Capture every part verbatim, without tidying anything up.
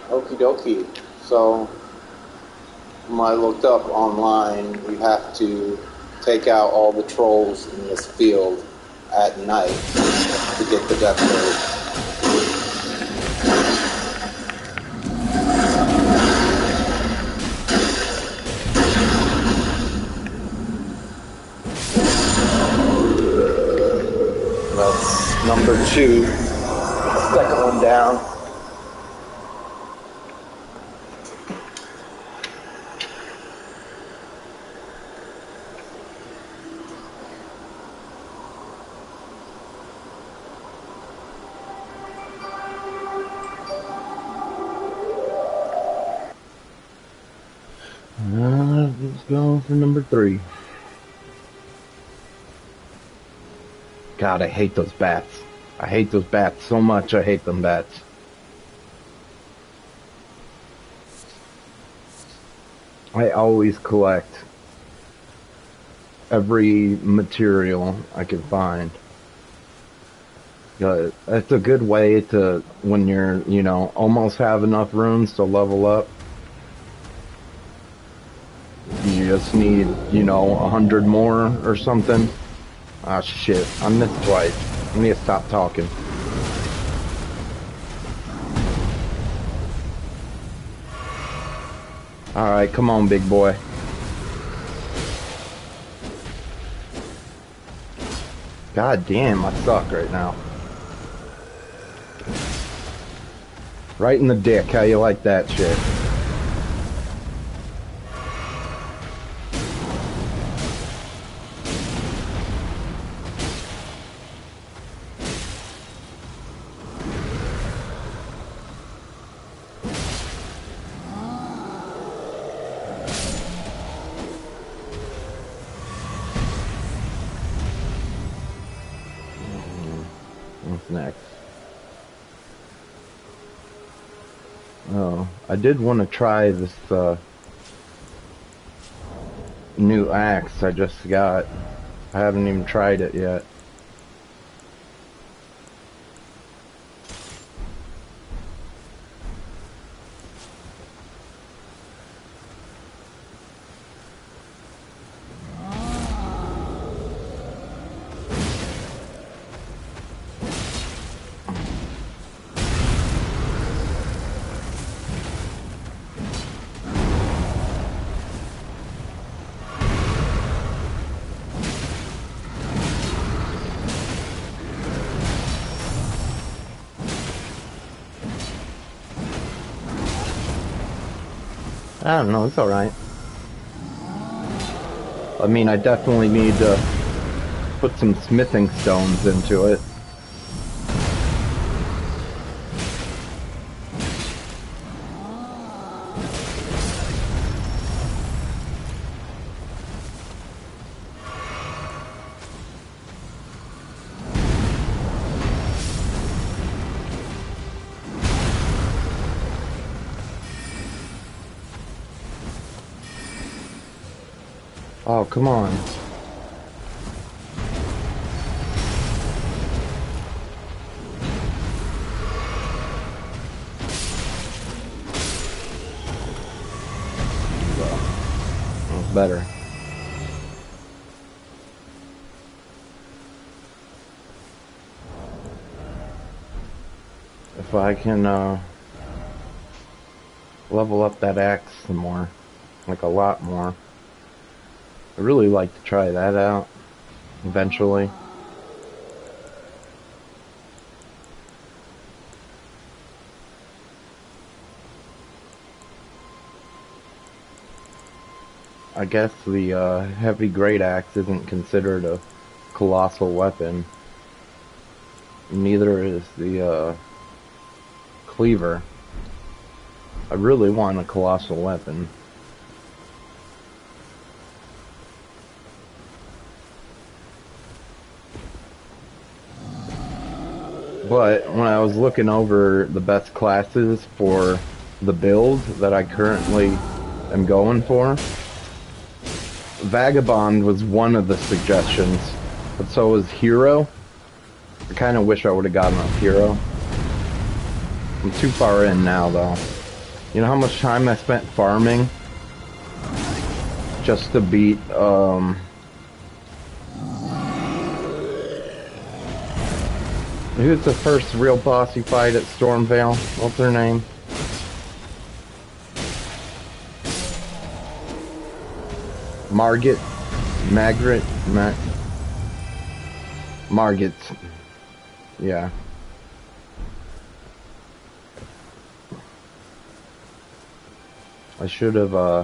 Okie dokie. So, when I looked up online, you have to take out all the trolls in this field at night to get the death code. That's number two. Second one down. Uh, let's go for number three. God, I hate those bats. I hate those bats so much. I hate them bats. I always collect every material I can find. Uh, that's a good way to, when you're, you know, almost have enough runes to level up. You just need, you know, a hundred more or something. Ah, shit. I missed twice. I need to stop talking. Alright, come on, big boy. God damn, I suck right now. Right in the dick. How you like that shit? What's next? Oh, I did want to try this uh, new axe I just got. I haven't even tried it yet. I don't know, it's alright. I mean, I definitely need to put some smithing stones into it. Oh, come on. That's better. If I can uh, level up that axe some more, like a lot more. I'd really like to try that out eventually. I guess the uh, heavy great axe isn't considered a colossal weapon. Neither is the uh, cleaver. I really want a colossal weapon. But when I was looking over the best classes for the build that I currently am going for, Vagabond was one of the suggestions, but so was Hero. I kind of wish I would have gotten a Hero. I'm too far in now, though. You know how much time I spent farming just to beat, um... who's the first real boss you fight at Stormveil? What's her name? Margit? Margaret? Ma Margit. Yeah. I should have, uh...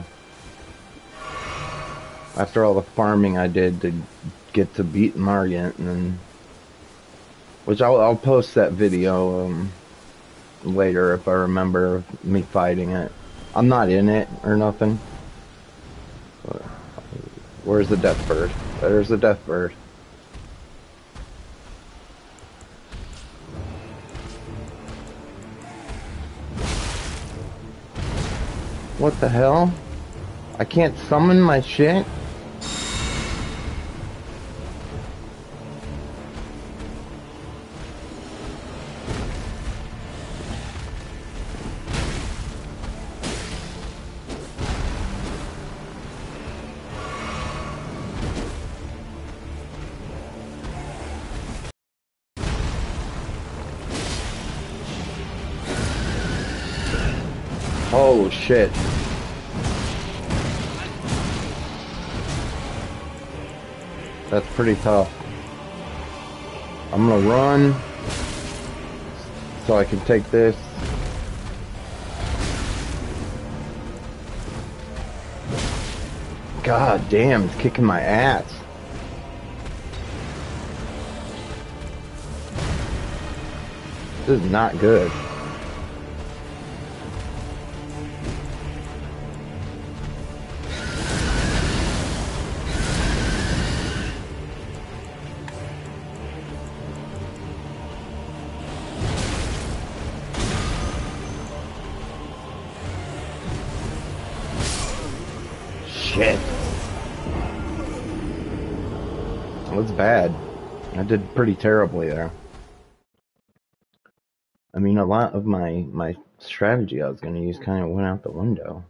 after all the farming I did to get to beat Margit, and then... which I'll, I'll post that video, um... later if I remember me fighting it. I'm not in it or nothing. But where's the death bird? There's the death bird. What the hell? I can't summon my shit? Oh shit. That's pretty tough. I'm gonna run so I can take this. God damn, it's kicking my ass. This is not good. Shit. That's bad. I did pretty terribly there. I mean, a lot of my, my strategy I was going to use kind of went out the window.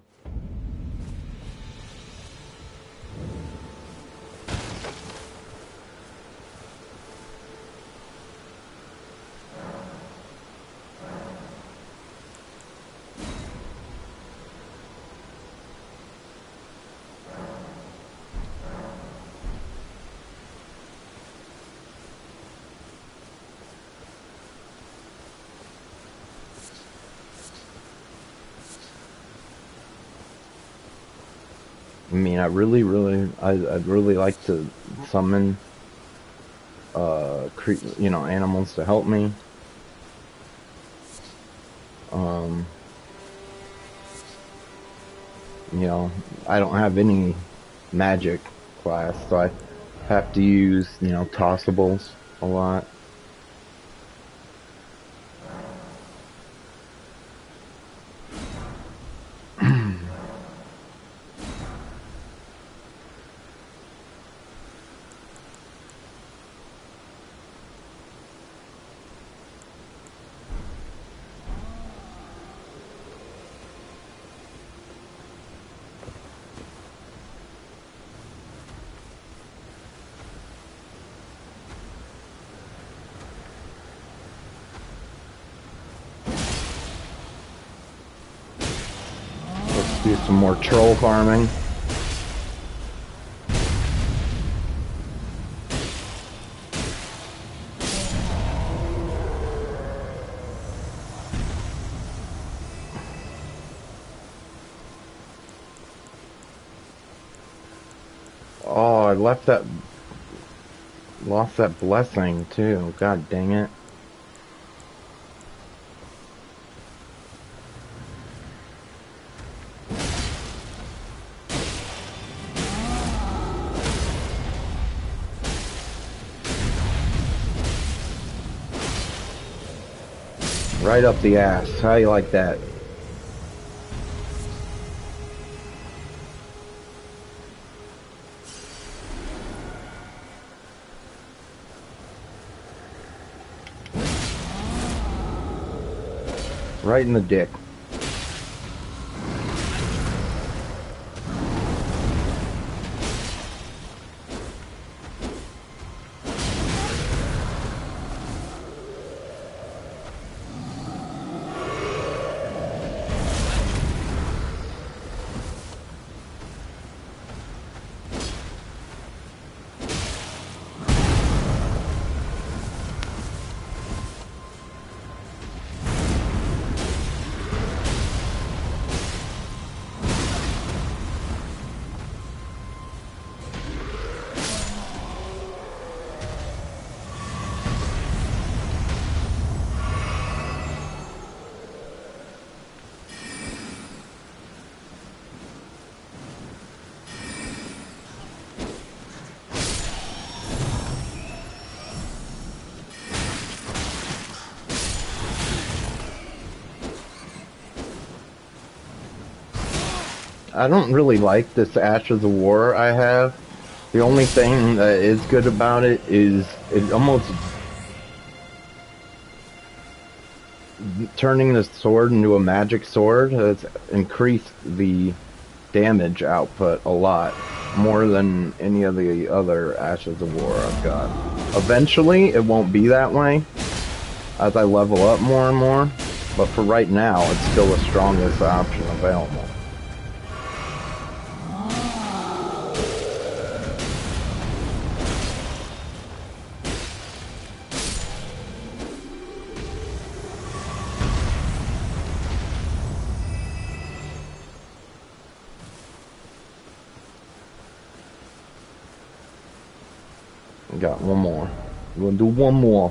I mean, I really, really, I, I'd really like to summon, uh, cre you know, animals to help me. Um, you know, I don't have any magic class, so I have to use, you know, tossables a lot. Do some more troll farming. Oh, I left that, lost that blessing too. God dang it. Right up the ass. How you like that? Right in the dick. I don't really like this Ashes of War I have. The only thing that is good about it is it almost turning the sword into a magic sword has increased the damage output a lot more than any of the other Ashes of War I've got. Eventually, it won't be that way as I level up more and more, but for right now, it's still the strongest option available. Got one more. We're gonna do one more.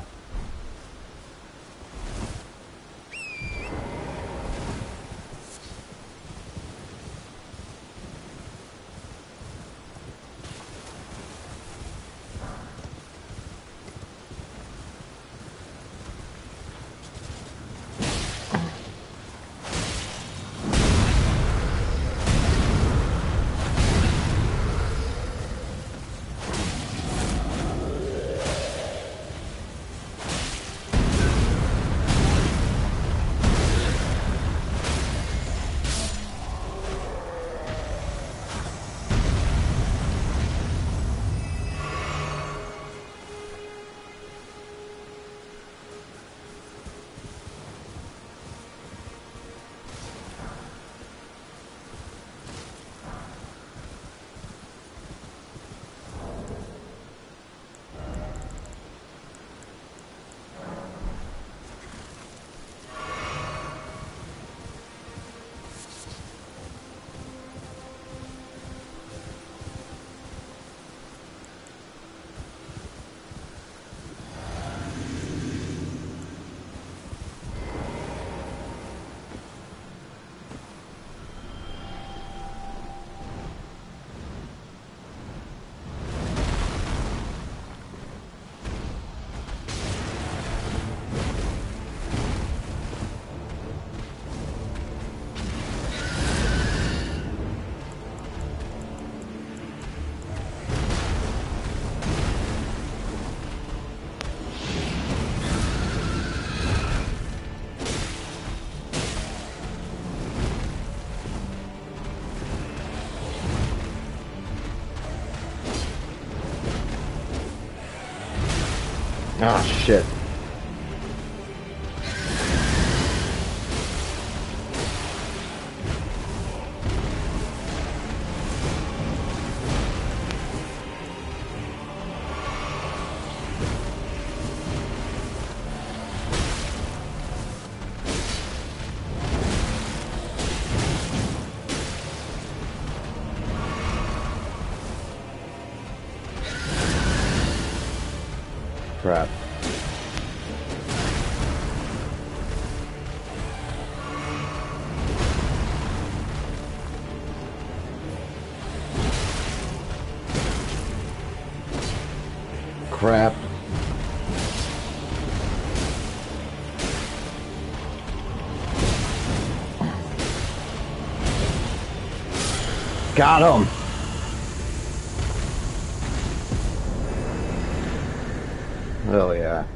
Ah, shit. Crap. Crap. Got him. Oh yeah.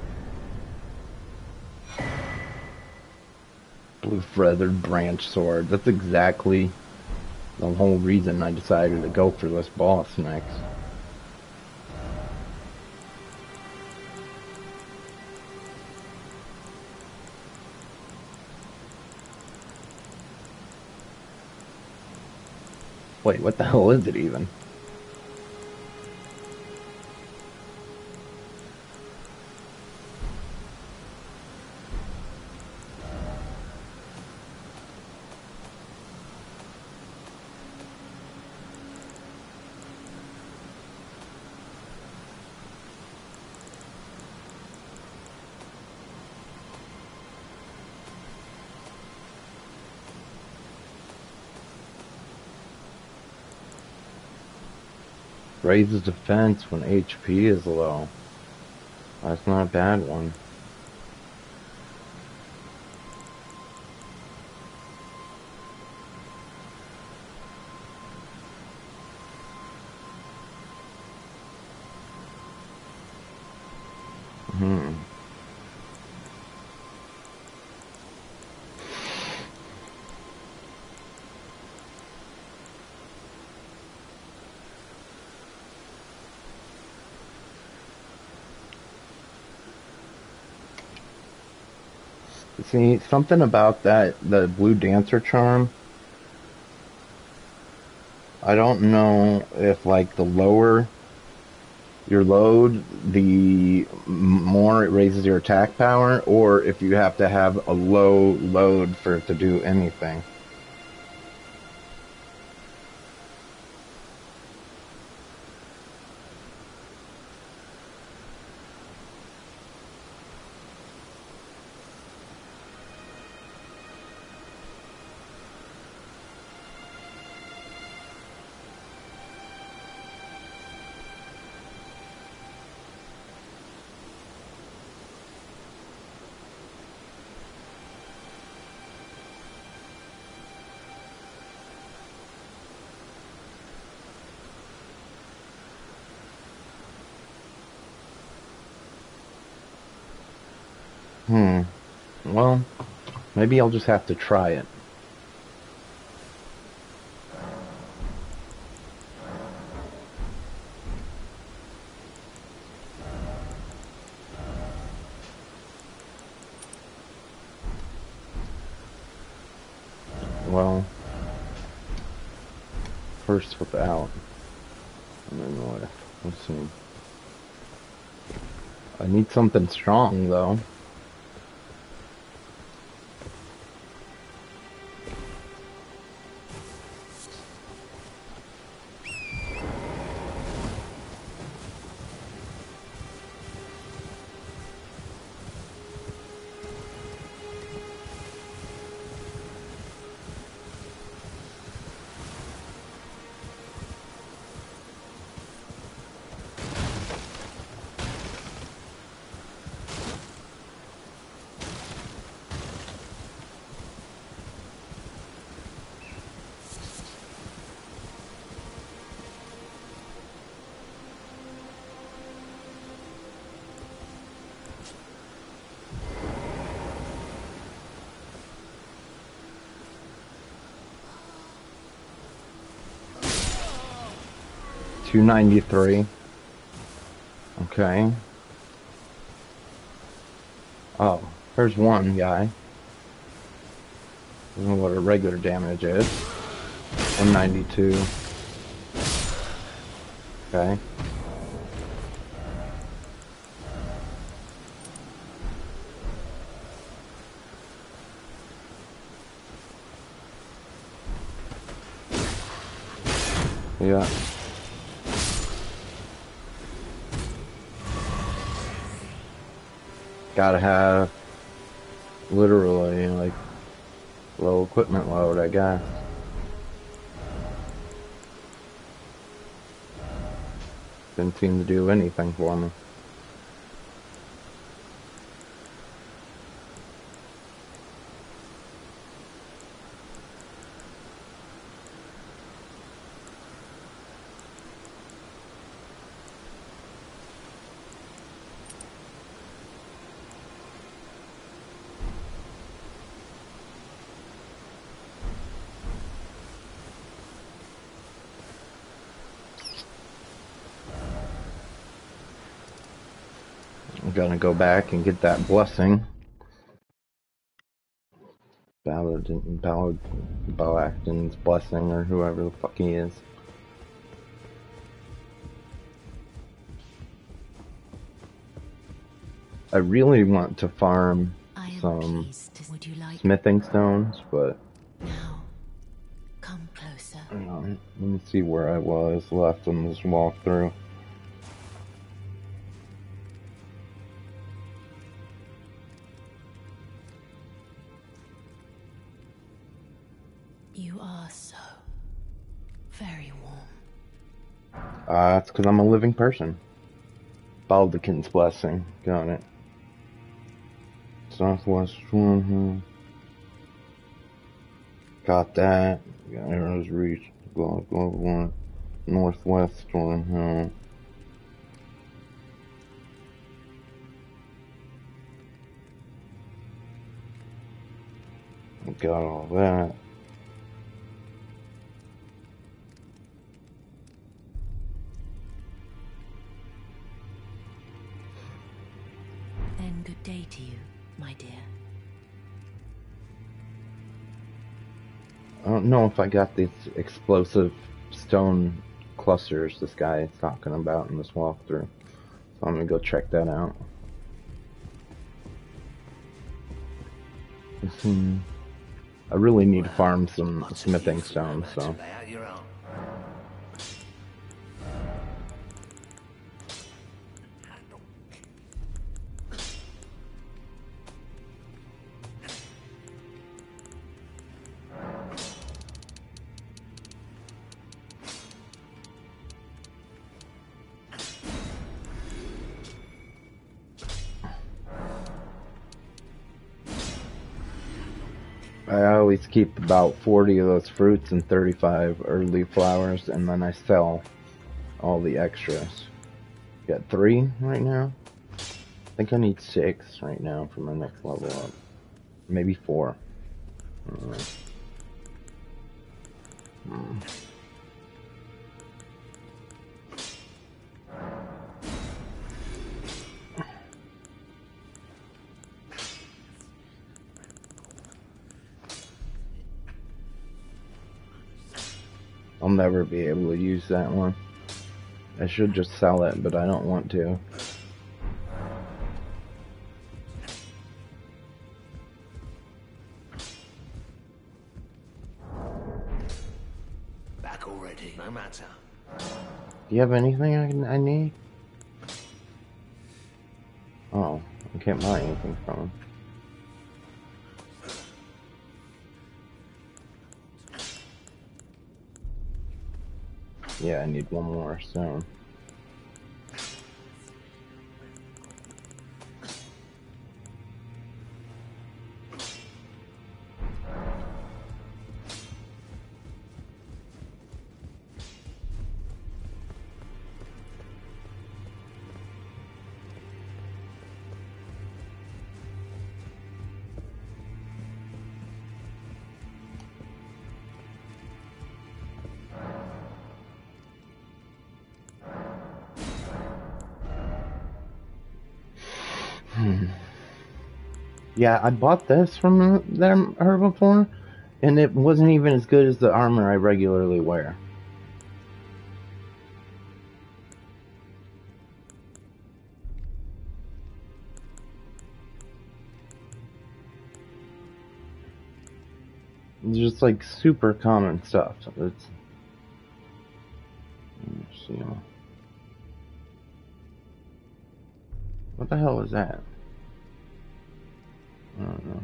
Blue feathered branch sword. That's exactly the whole reason I decided to go for this boss next. Wait, what the hell is it even? Raises defense when H P is low. That's not a bad one. Hmm. See, something about that, the blue dancer charm, I don't know if like the lower your load, the more it raises your attack power, or if you have to have a low load for it to do anything. Hmm. Well, maybe I'll just have to try it. Well, first without, and then with. Let's see. I need something strong, though. two ninety-three. Okay. Oh, there's one guy. I don't know what a regular damage is. one ninety-two. Okay. Yeah. Gotta have literally like low equipment load, I guess. Didn't seem to do anything for me. I'm gonna go back and get that blessing. Ballad, Ballad, Balactin's blessing, or whoever the fuck he is. I really want to farm some like smithing stones, but now come closer. Hang on, let me see where I was left on this walkthrough. You are so very warm. Uh, that's because I'm a living person. Baldachin's blessing. Got it. Southwest Stormveil. Got that. Got Arrows Reach. Blah, blah, blah. Northwest Stormveil. got all that. Then good day to you, my dear. I don't know if I got these explosive stone clusters this guy is talking about in this walkthrough. So I'm gonna go check that out. Hmm. I really need to farm some smithing stones, so. I always keep about forty of those fruits and thirty-five early flowers, and then I sell all the extras. Got three right now. I think I need six right now for my next level up. Maybe four. I don't know. Hmm. I'll never be able to use that one. I should just sell it, but I don't want to. Back already, no matter. Do you have anything I, can, I need? Oh, I can't buy anything from him. Yeah, I need one more stone. Hmm. Yeah, I bought this from them her before, and it wasn't even as good as the armor I regularly wear. It's just like super common stuff. It's, let's see. What the hell is that? I don't know.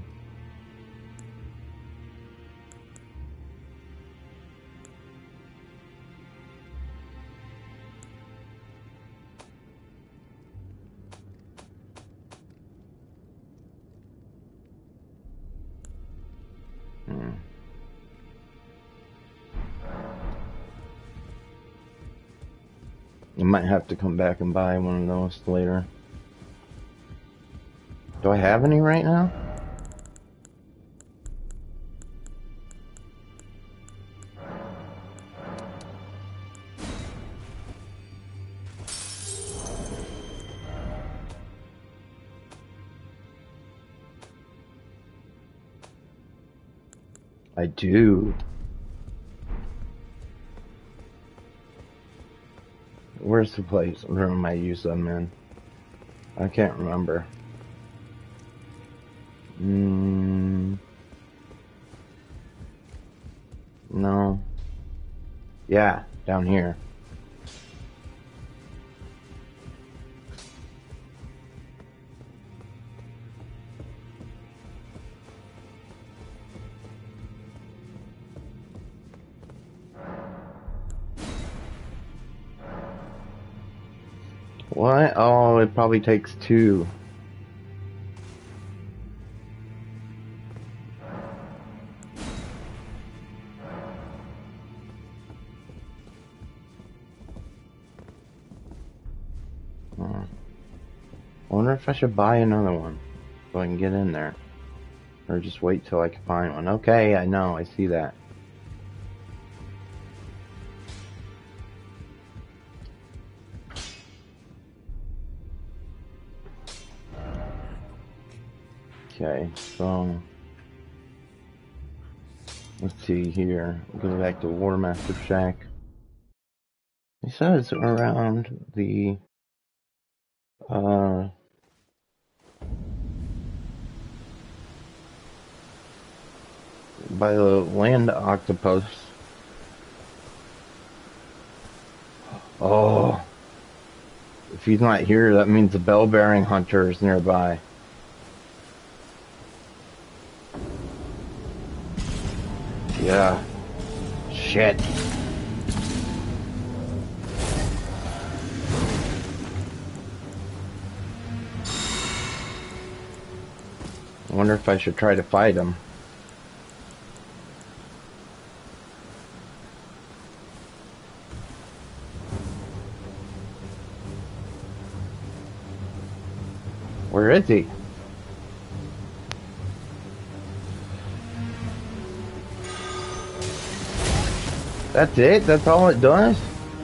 Hmm. I might have to come back and buy one of those later. Do I have any right now? I do. Where's the place room I use them in? I can't remember. Mm, no. Yeah, down here. What? Oh, it probably takes two. Hmm. I wonder if I should buy another one so I can get in there. Or just wait till I can find one. Okay, I know, I see that. Okay, so let's see here. Go back to War Master Shack. He says around the uh by the land octopus. Oh, if he's not here, that means the bell-bearing hunter is nearby. Yeah. Shit. I wonder if I should try to fight him. Where is he? That's it? That's all it does?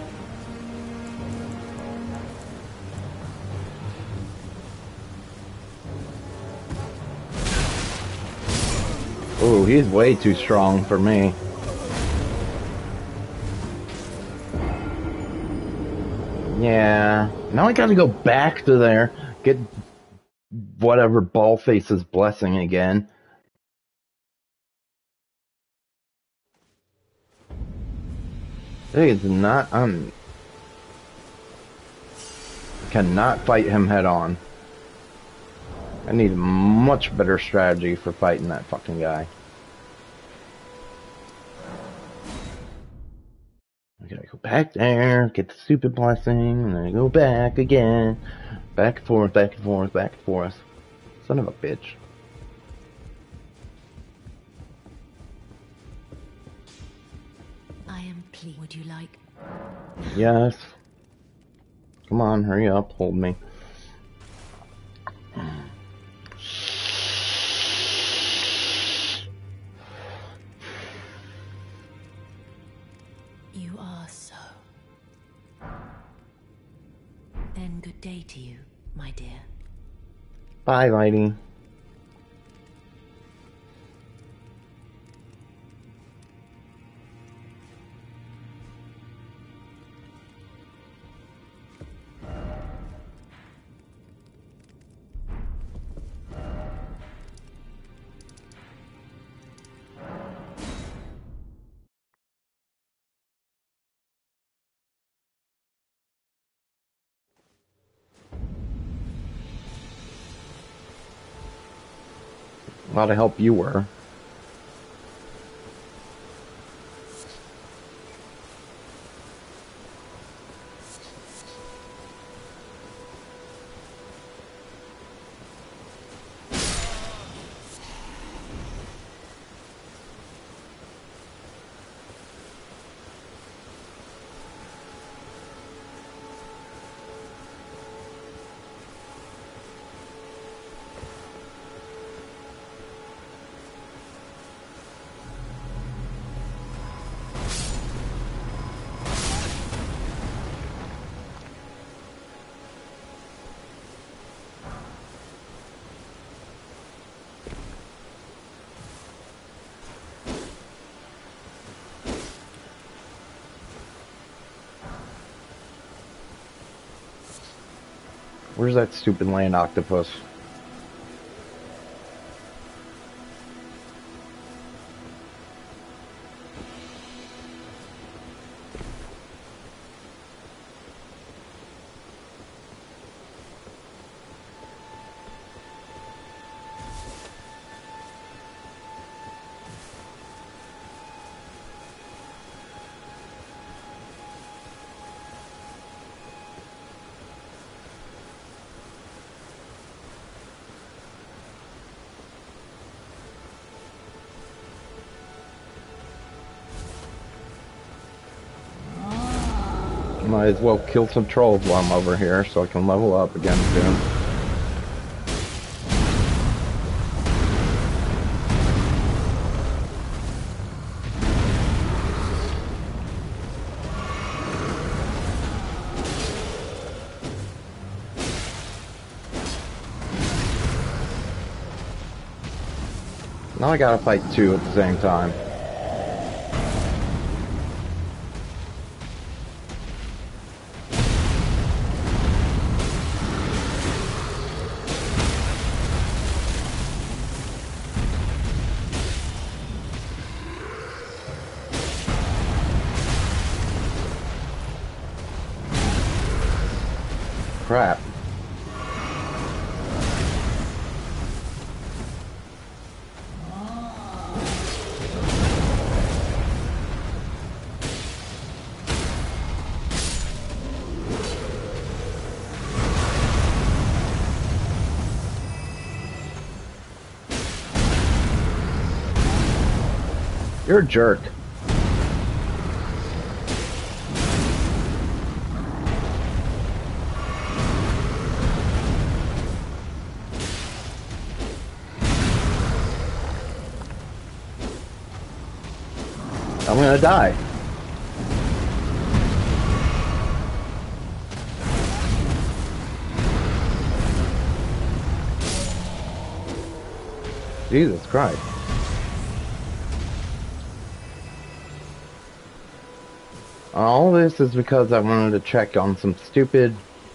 Oh, he's way too strong for me. Yeah. Now I gotta go back to there, get whatever Ballface's blessing again. It's not, I'm... cannot fight him head on. I need a much better strategy for fighting that fucking guy. I gotta go back there, get the stupid blessing, and then I go back again. Back and forth, back and forth, back and forth. Son of a bitch. I am pleased. Would you like? Yes. Come on, hurry up, hold me. You are so. Then good day to you, my dear. Bye, Lighty. A lot of help you were. Where's that stupid land octopus? Might as well kill some trolls while I'm over here so I can level up again soon. Now I gotta fight two at the same time. Crap. You're a jerk. I'm gonna die. Jesus Christ. All this is because I wanted to check on some stupid,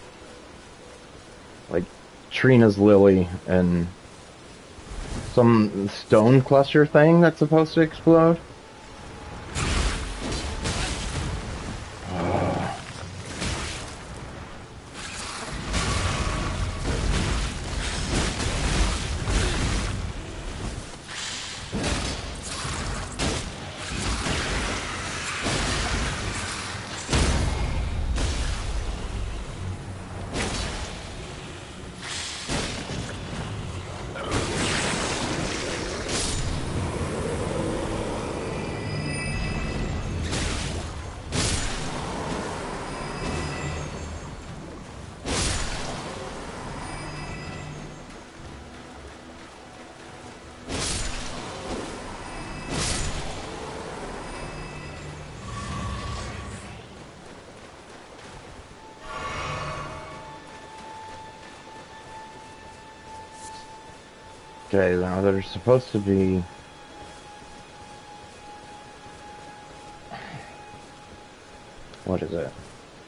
like, Trina's lily and some stone cluster thing that's supposed to explode. Okay, now there's supposed to be... What is it?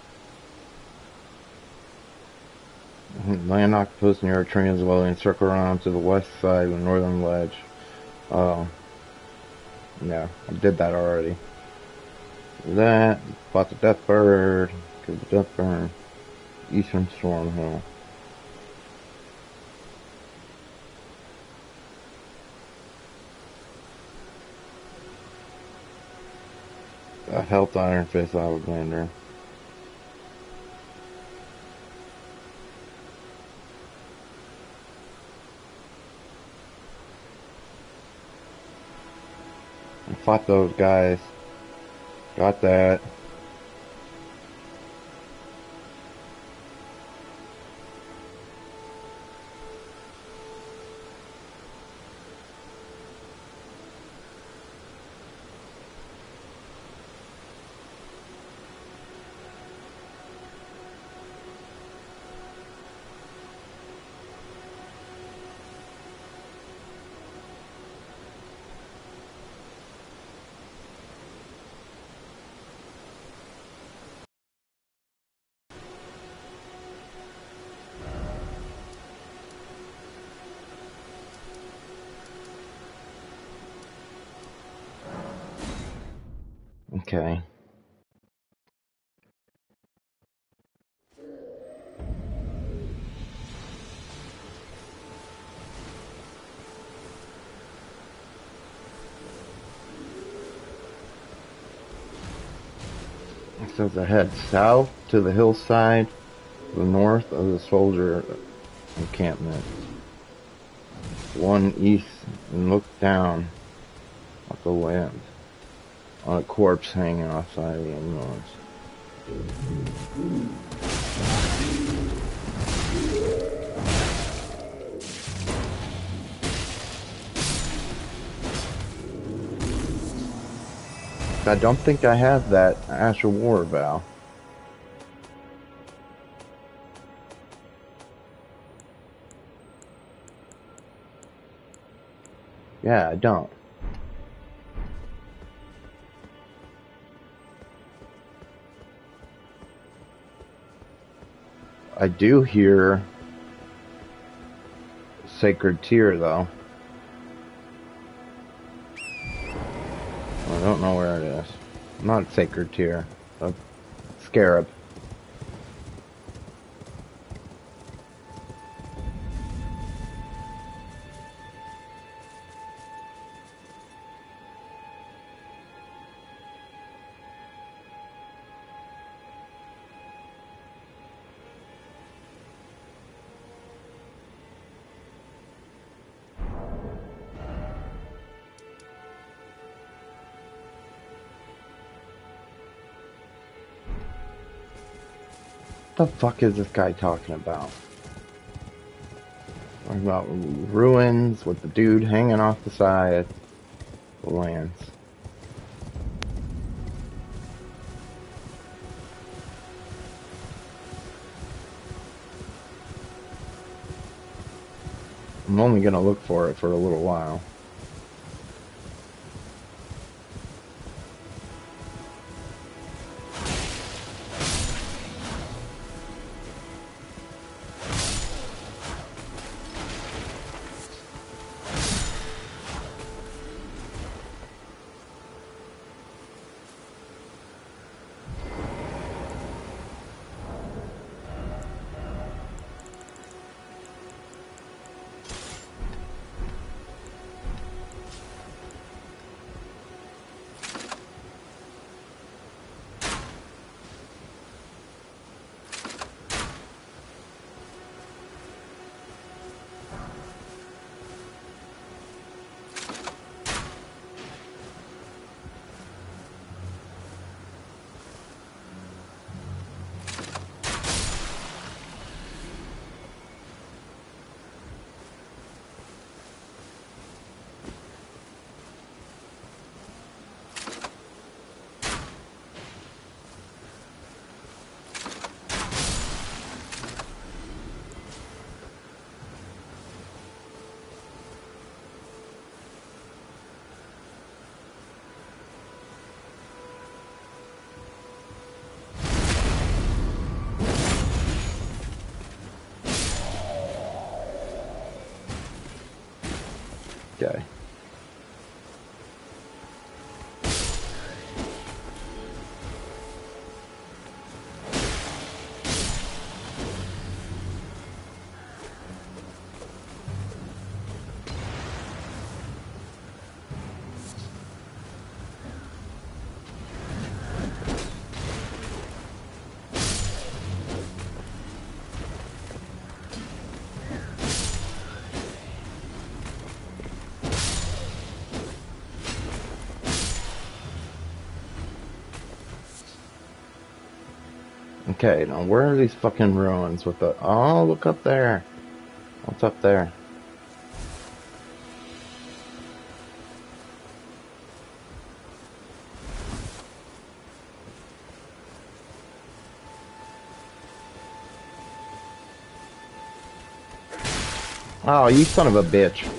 Land octopus near Trina's lily and circle around to the west side of the northern ledge. Oh. Yeah, I did that already. That, fought the death bird, killed the death bird, eastern stormveil. I helped Iron Fist Alexander. I fought those guys. Got that. Okay. It says head south to the hillside to the north of the soldier encampment. One east and look down at the land on a corpse hanging outside the ambulance. I don't think I have that Astral War Vow. Yeah, I don't. I do hear Sacred Tear, though. I don't know where it is. Not Sacred Tear. A Scarab. What the fuck is this guy talking about? Talking about ruins with the dude hanging off the side of the lands. I'm only gonna look for it for a little while. Okay. Okay, now where are these fucking ruins with the... Oh, look up there. What's up there? Oh, you son of a bitch.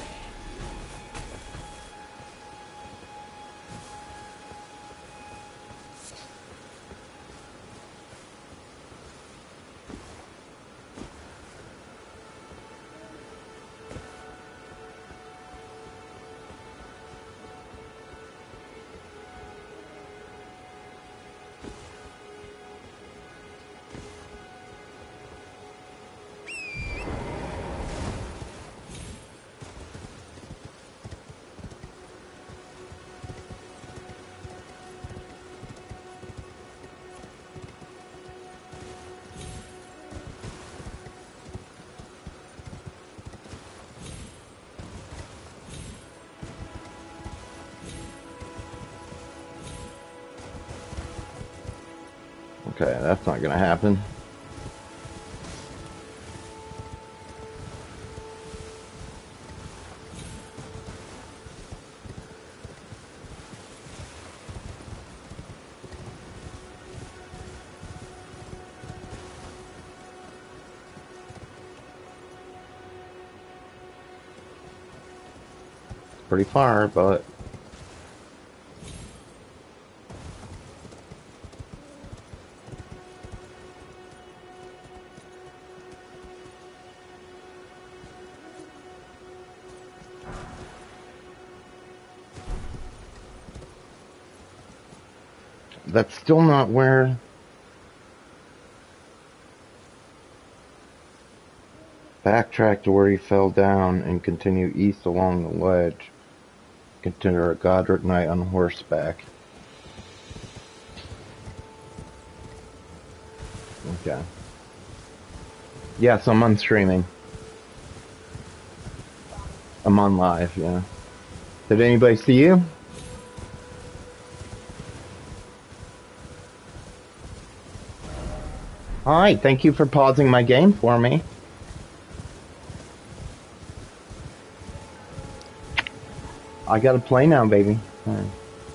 Okay, that's not gonna happen. pretty far, but that's still not where. Backtrack to where he fell down and continue east along the ledge. Consider a Godric knight on horseback. Okay. Yes, I'm on streaming. I'm on live, yeah. Did anybody see you? Alright, thank you for pausing my game for me. I gotta play now, baby. All right.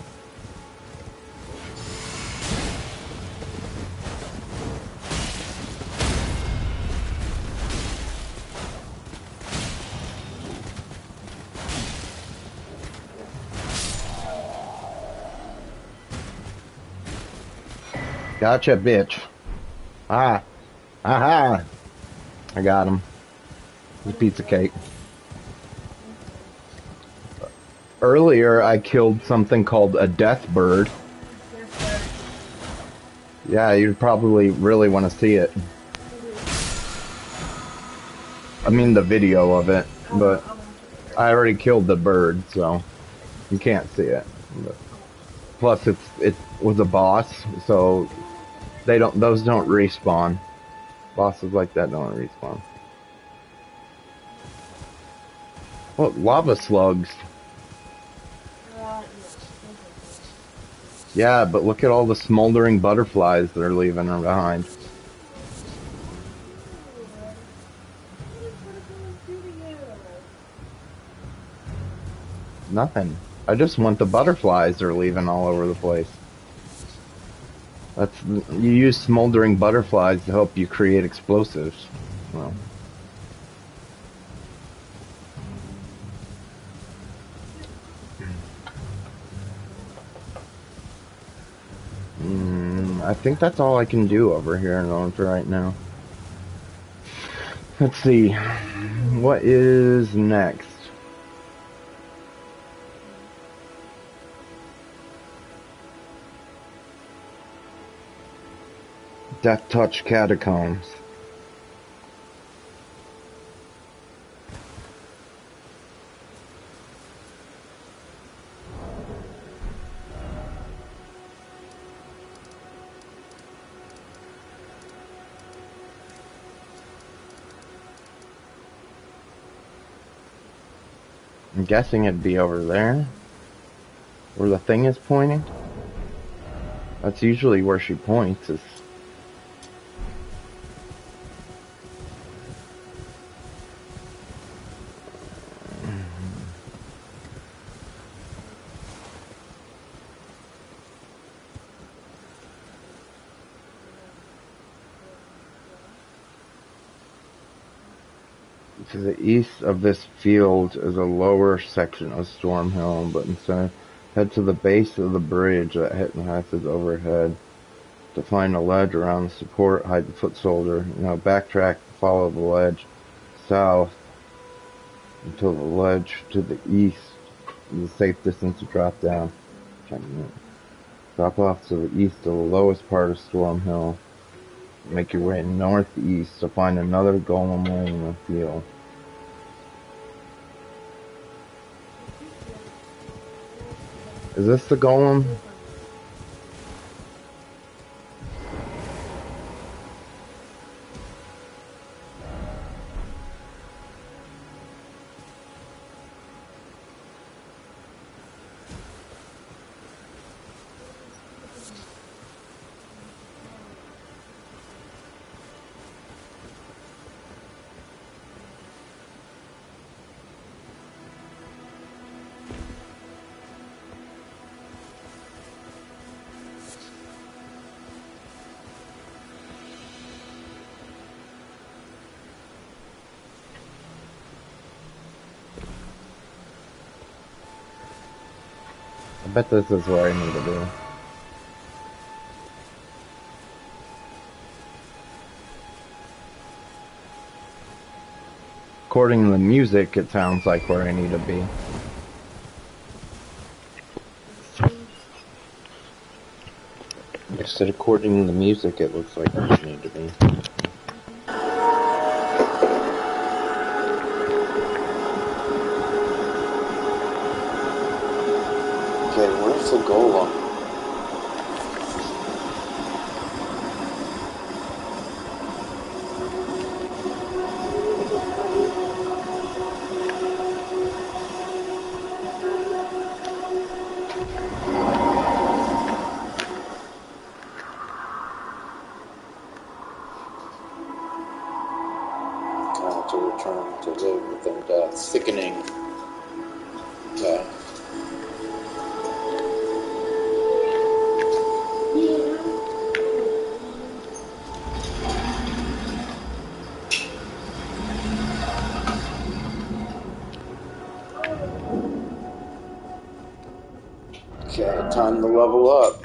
Gotcha, bitch. Ah. Aha. I got him. It's a pizza cake. Earlier, I killed something called a death bird. Yeah, you'd probably really want to see it. I mean the video of it, but I already killed the bird, so you can't see it. But plus, it's it was a boss, so they don't those don't respawn. Bosses like that don't respawn. What, lava slugs? Yeah, but look at all the smoldering butterflies they're leaving behind. Nothing. I just want the butterflies they're leaving all over the place. That's you use smoldering butterflies to help you create explosives. Well. Mm, I think that's all I can do over here in Elden right now. Let's see. What is next? Death Touch Catacombs. I'm guessing it'd be over there, where the thing is pointing. That's usually where she points. Is to the east of this field is a lower section of Stormhill, but instead head to the base of the bridge that passes overhead to find a ledge around the support, hide the foot soldier. Now backtrack, follow the ledge south until the ledge to the east is a safe distance to drop down. Drop off to the east of the lowest part of Stormhill. Make your way northeast to find another golem laying in the field. Is this the golem? bet this is where I need to be. According to the music, it sounds like where I need to be. I said according to the music, it looks like where I need to be. Okay, where's the golem? To return to live within death. Sickening. Okay. Okay, time to level up.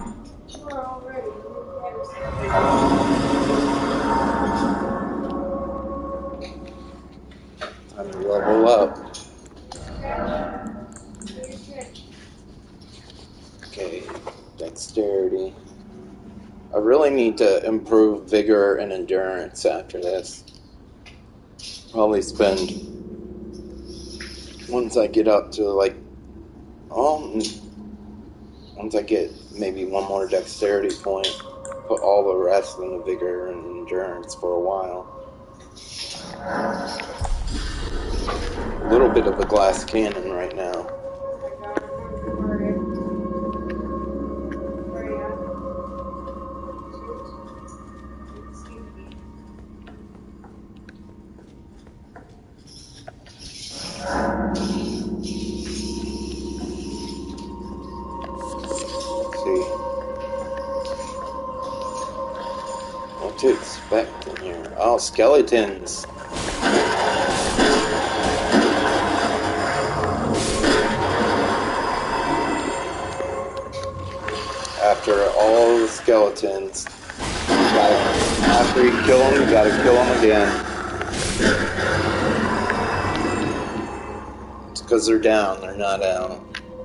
Time to level up. Okay, dexterity. I really need to improve vigor and endurance after this. Probably spend, once I get up to like, oh, once I get maybe one more dexterity point, put all the rest in the vigor and endurance for a while. A little bit of a glass cannon right now. What to expect in here? Oh, skeletons. After all the skeletons, you gotta, after you kill them, you gotta kill them again. It's because they're down, they're not out.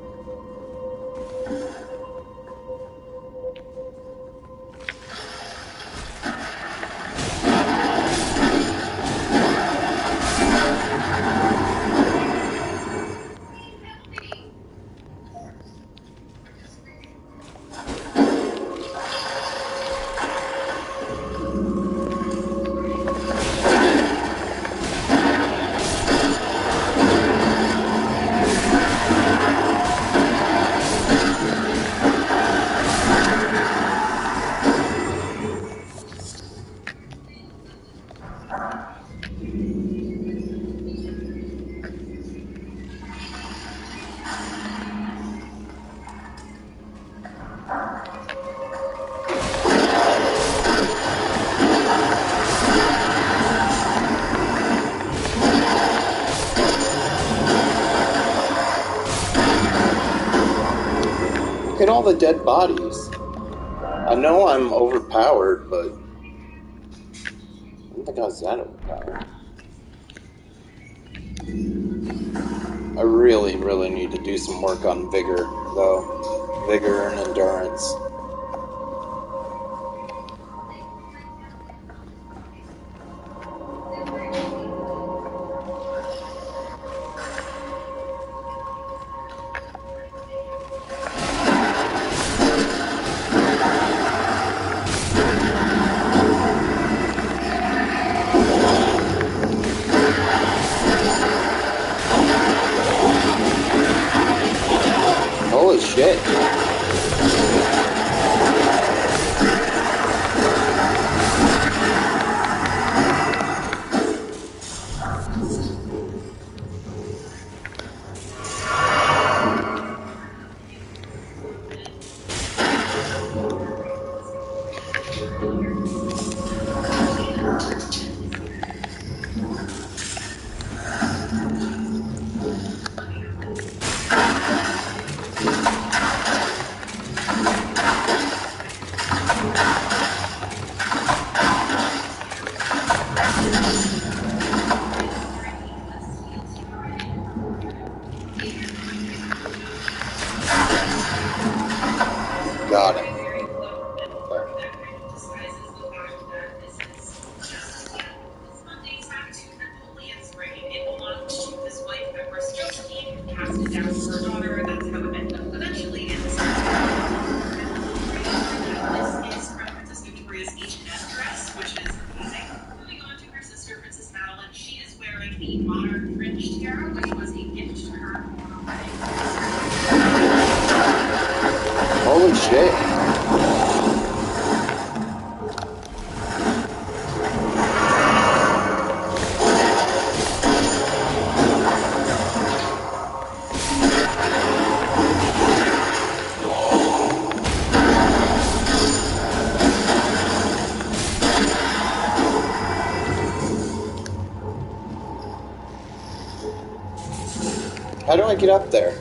Look at all the dead bodies. I know I'm overpowered, but I don't think I was that overpowered. I really, really need to do some work on vigor, though. Vigor and endurance. Holy shit. Got it. Holy shit. How do I get up there?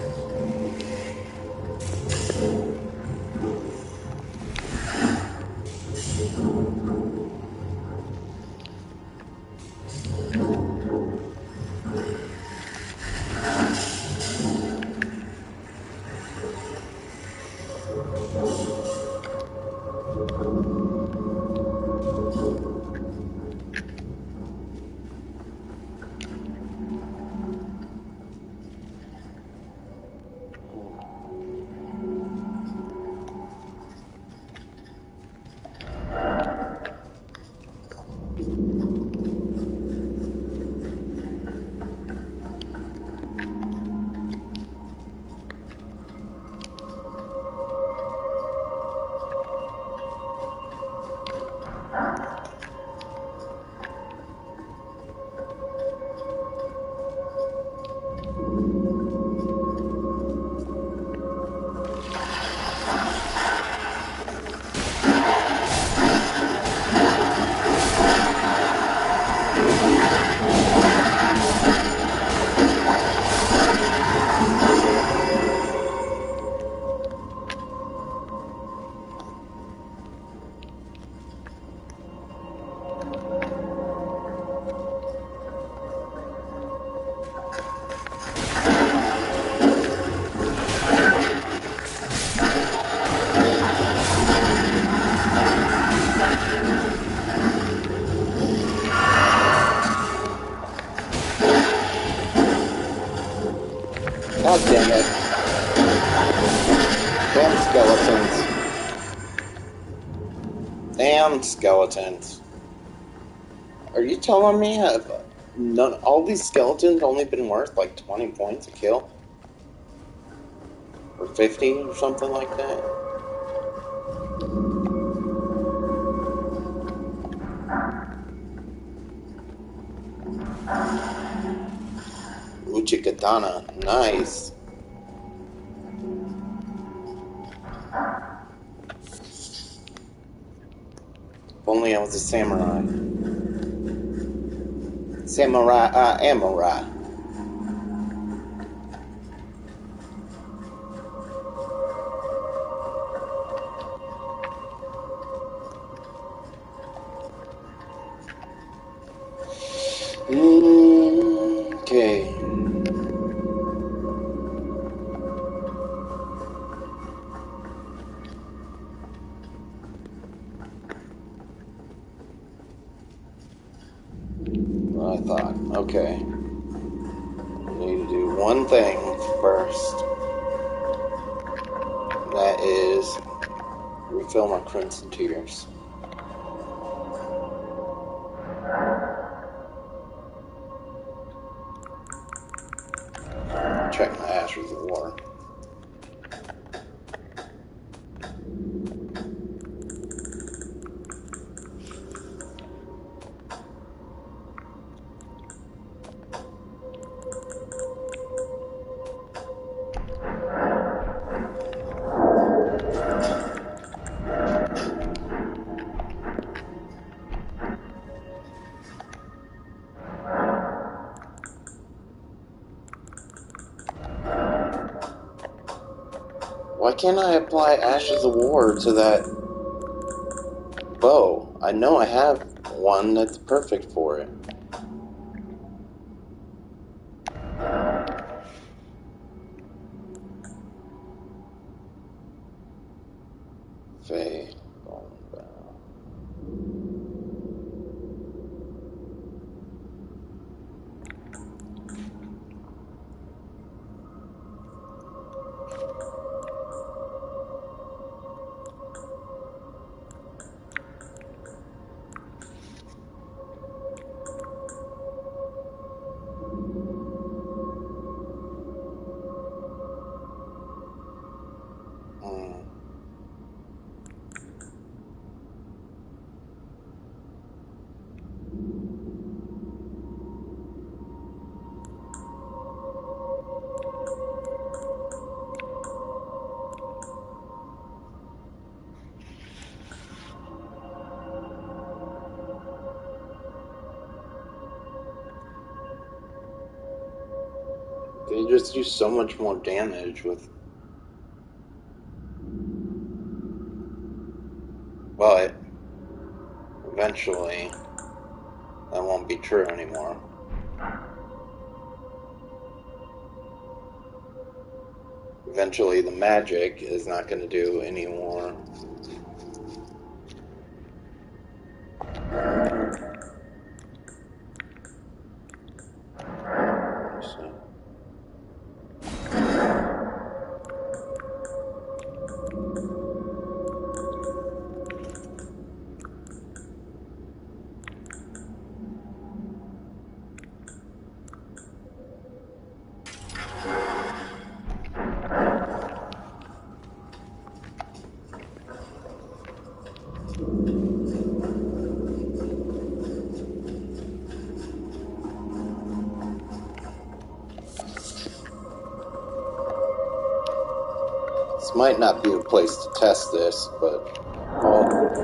God damn it. Damn skeletons. Damn skeletons. Are you telling me have none, all these skeletons only been worth like twenty points a kill? Or fifty or something like that? Uchikatana. Nice. If only I was a samurai. Samurai, uh, Amurai. Mm, okay. I thought, okay. I need to do one thing first. That is refill my crimson tears. Check my ashes of war. Why can't I apply Ashes of War to that bow? I know I have one that's perfect for it. Stormveil. Stormveil. They just do so much more damage with... But eventually that won't be true anymore. Eventually the magic is not going to do any more. So. This might not be the place to test this, but... Oh.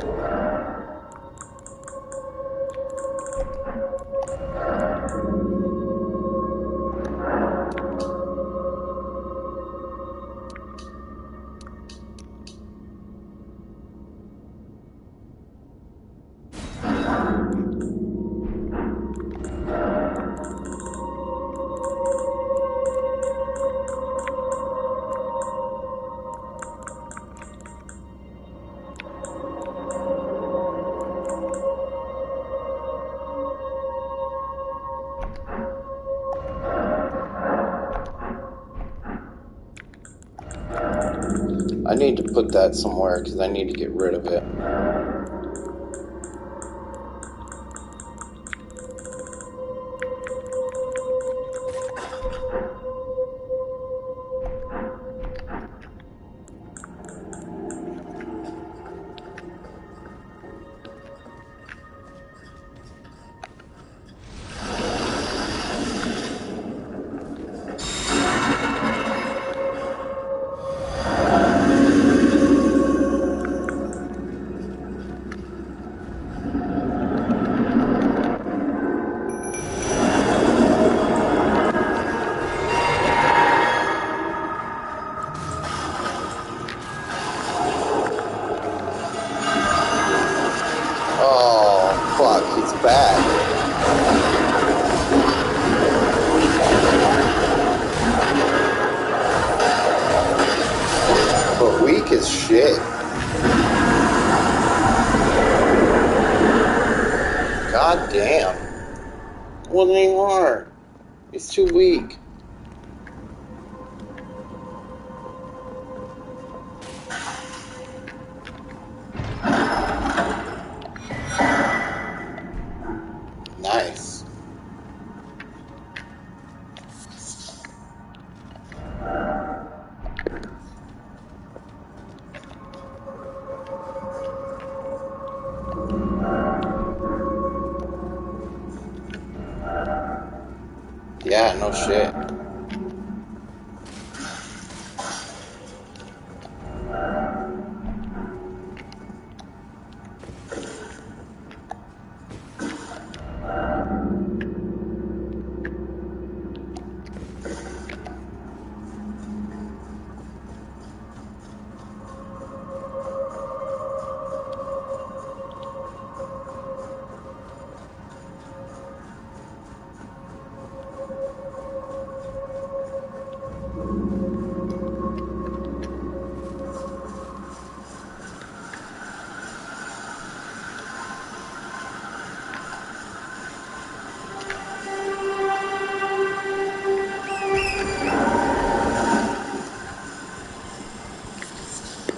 I need to put that somewhere because I need to get rid of it. Shit. God damn. It wasn't even hard. It's too weak. Nice. Yeah, no shit.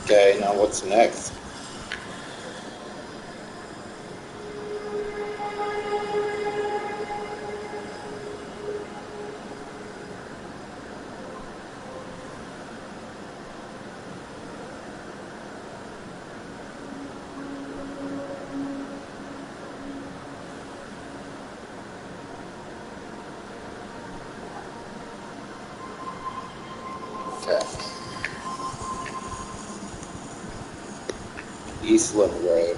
Okay, now what's next? Okay. Eastland Road.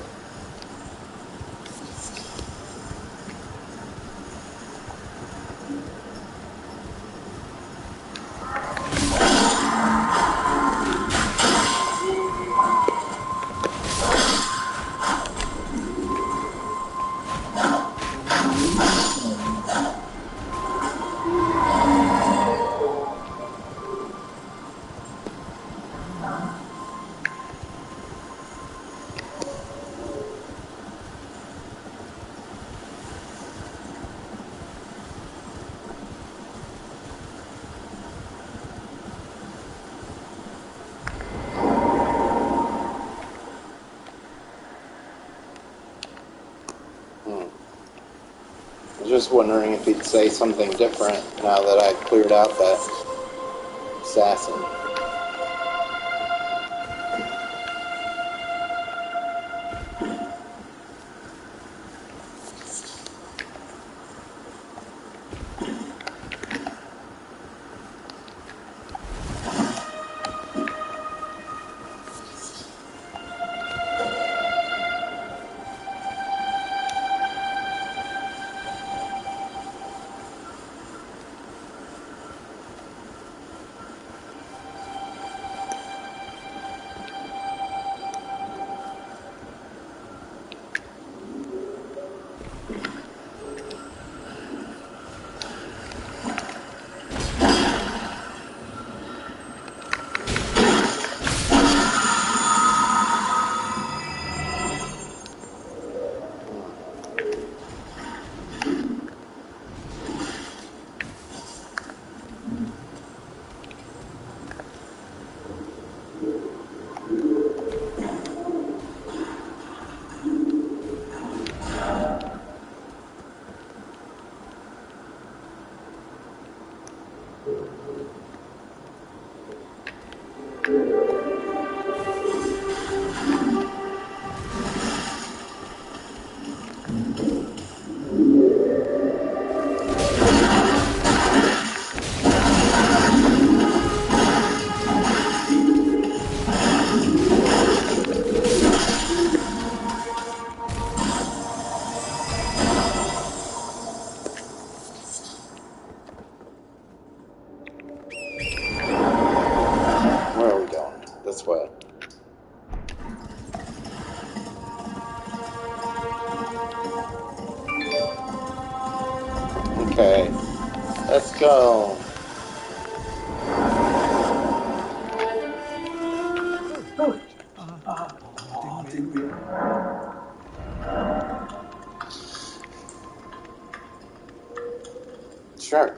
Hmm. I was just wondering if he'd say something different now that I cleared out that assassin. Where are we going? This way. Okay, let's go. Sure.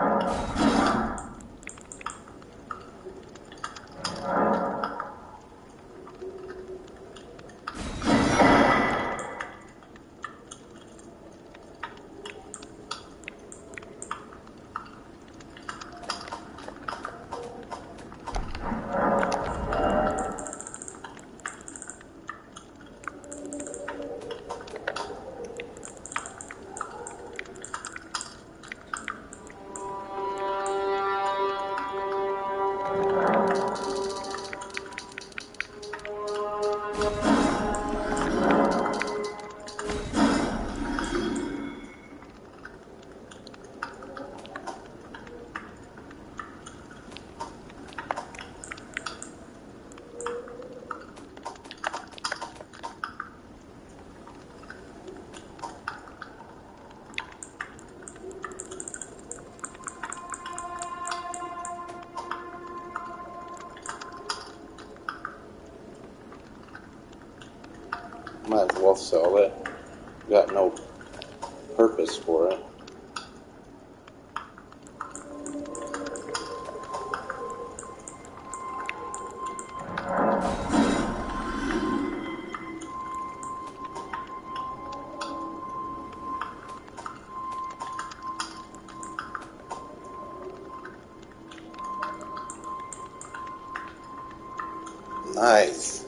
Might as well sell it. Got no purpose for it. Nice.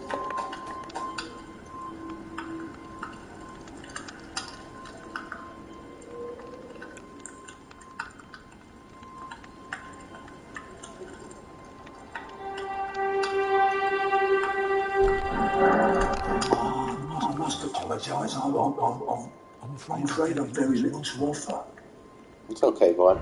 I must apologise. I'm, I'm, I'm, I'm, I'm afraid I've very little to offer. It's okay, bud.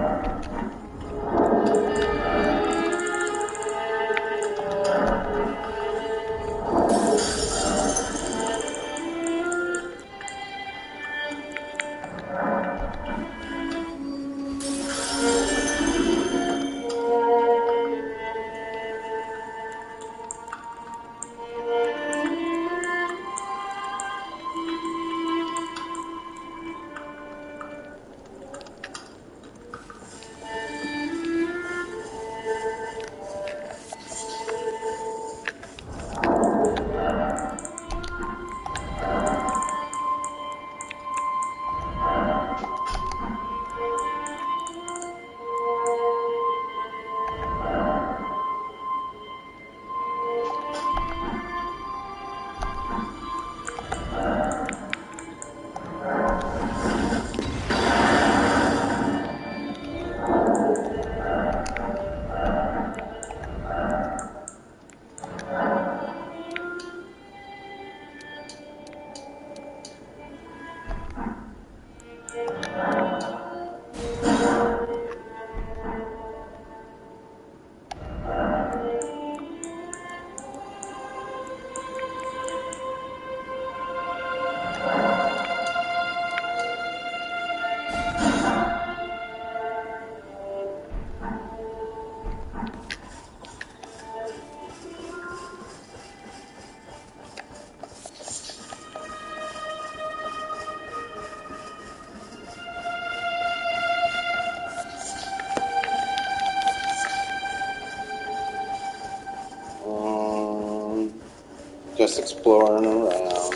Um, just exploring around.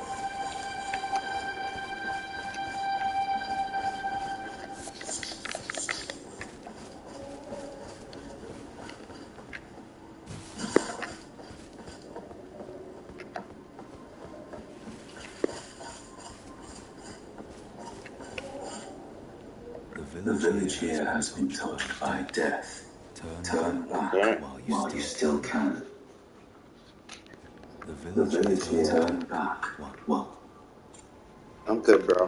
The village here has been touched by death. Turn back Okay. while you still can. The village here, turn back. What? I'm good, bro.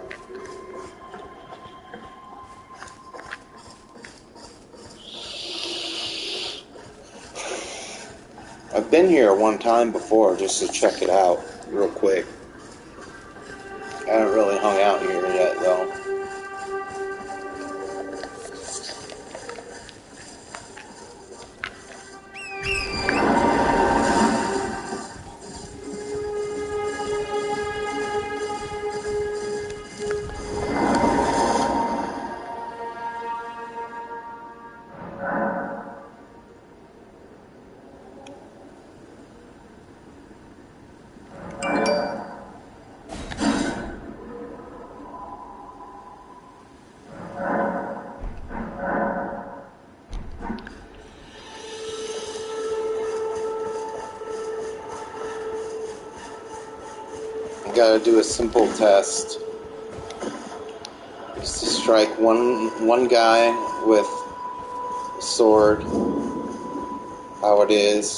I've been here one time before just to check it out real quick. I haven't really hung out here yet, though. I gotta do a simple test. Just to strike one one guy with a sword. How it is.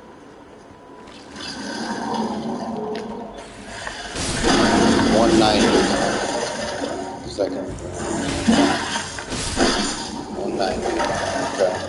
one ninety. Second. one ninety. Okay.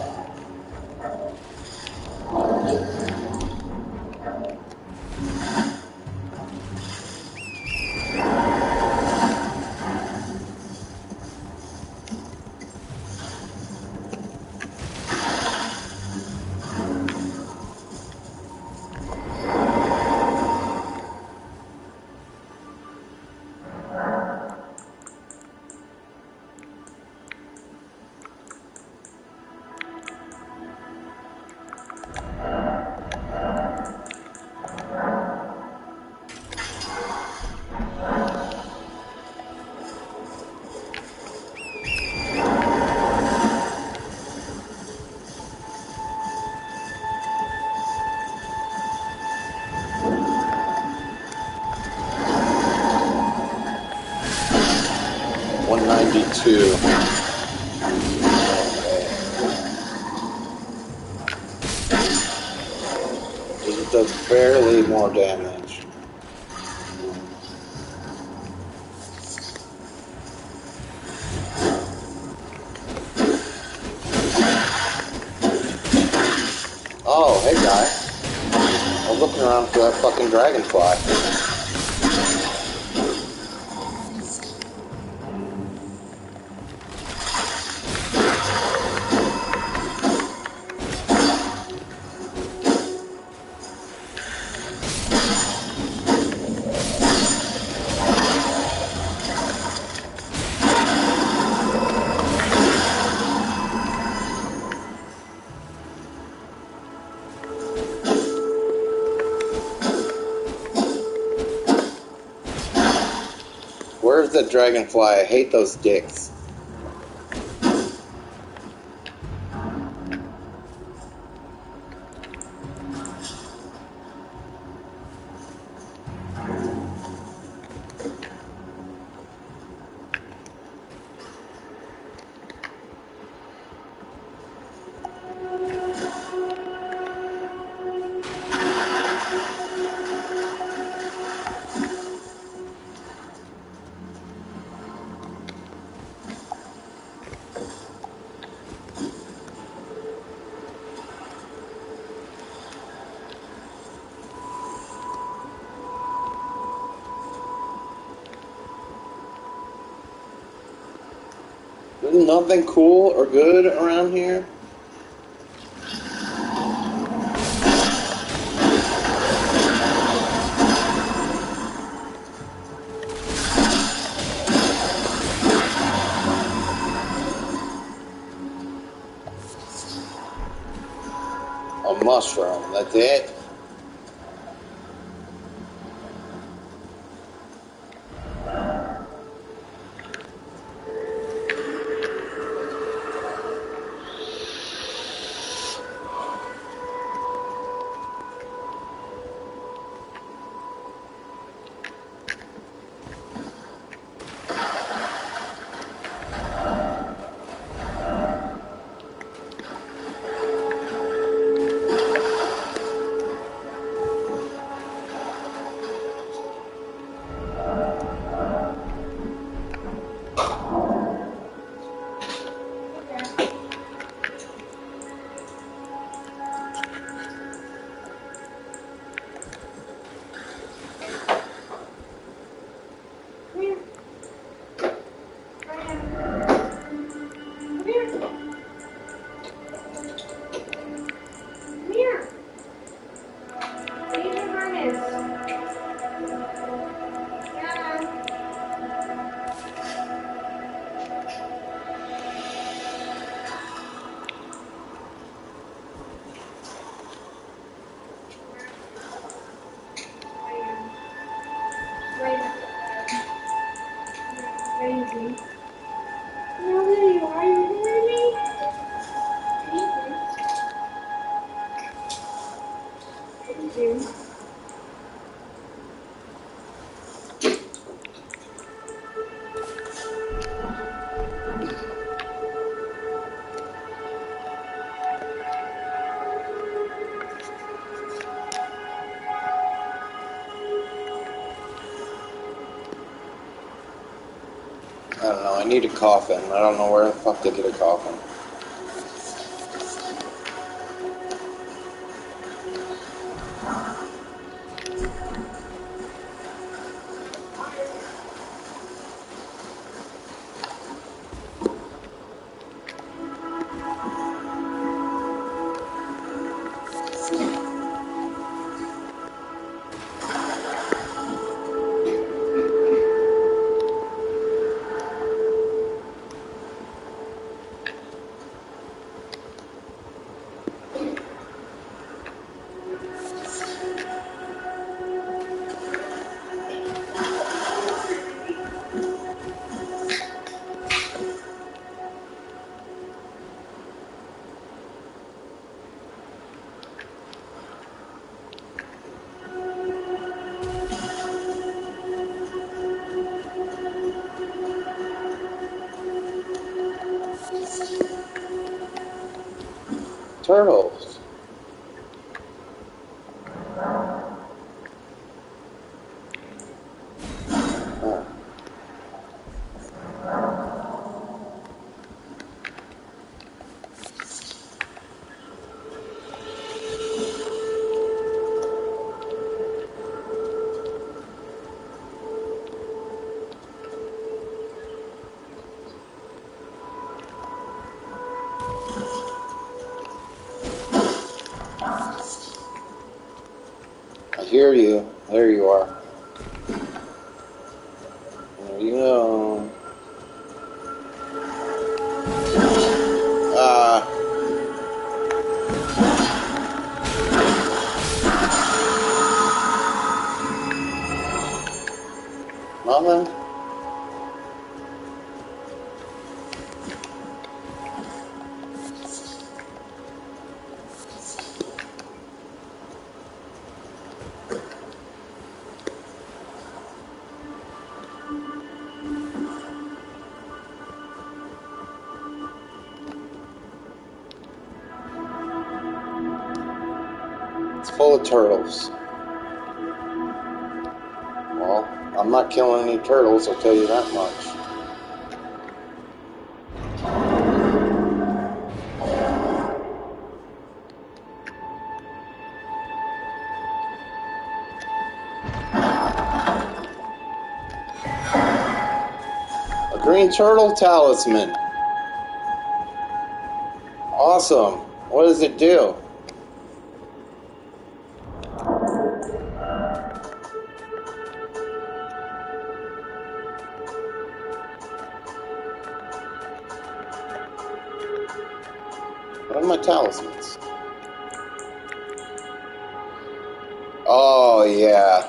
ninety-two. It does barely more damage. Oh, hey guy. I was looking around for that fucking dragonfly. Where's the dragonfly? I hate those dicks. There's nothing cool or good around here. A mushroom, that's it. I don't know, I need a coffin. I don't know where the fuck to get a coffin. turtles. Oh. I hear you. There you are. There you go. Ah. Nothing? It's full of turtles. Well, I'm not killing any turtles, I'll tell you that much. A green turtle talisman. Awesome. What does it do? What are my talismans? Oh, yeah.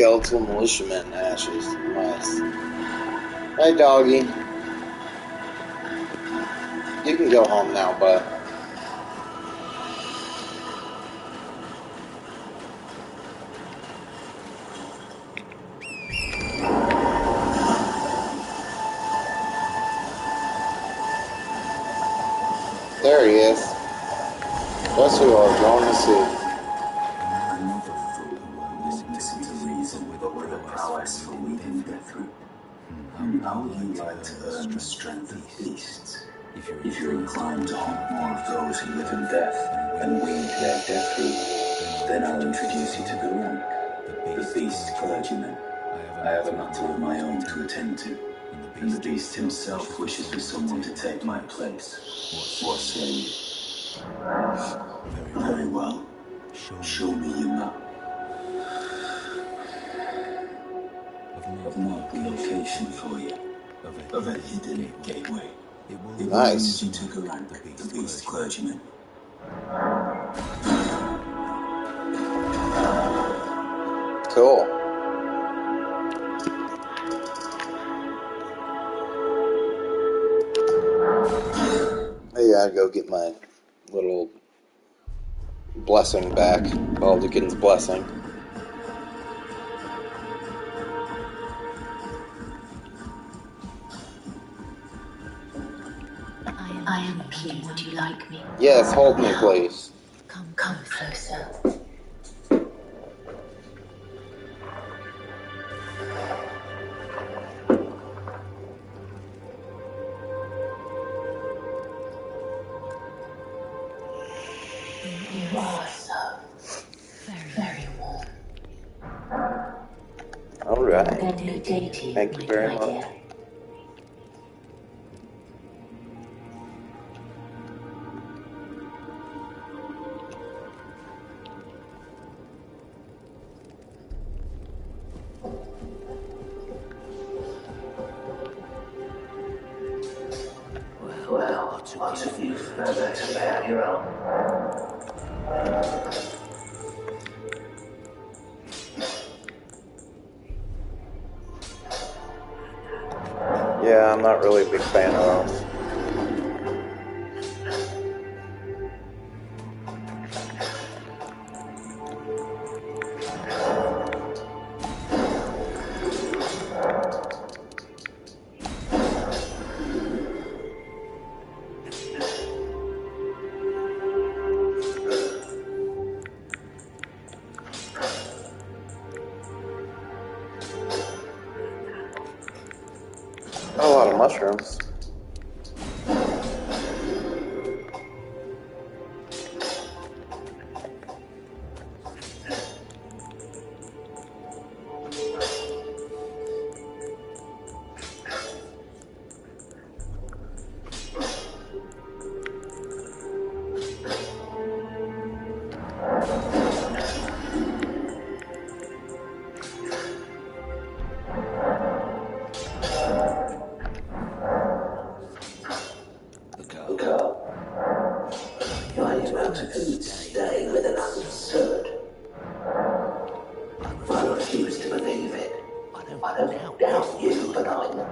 skeletal militiaman ashes. Nice. Hey, doggy. You can go home now, bud. There he is. That's who I was going to see. Another fool who won't listen to reason, but with a prowess for weaving death through. How would you like to earn the strength of beasts? If you're inclined to hunt more of those who live in death and weave their death root, then I'll introduce you to Garunk, the beast clergyman. I have a matter of my own to attend to, and the beast himself wishes for someone to take my place. What say you? Very well. Show me your map. I've marked the location for you of a hidden gateway. It will Nice. lead you to Garunk, the beast clergyman. Cool. I gotta go get my little blessing back. Baldukin's blessing. I am keen. Would you like me? Yes, hold me, please. Come, come closer. You are so very, very warm. All right. Then good day to you, Thank you my- very my much. dear. Well, what have you further to lay on your own? Yeah, I'm not really a big fan of those. A lot of mushrooms. Look up. Are you about to stay with an absurd? I refuse to believe it. I don't doubt you, but I'm...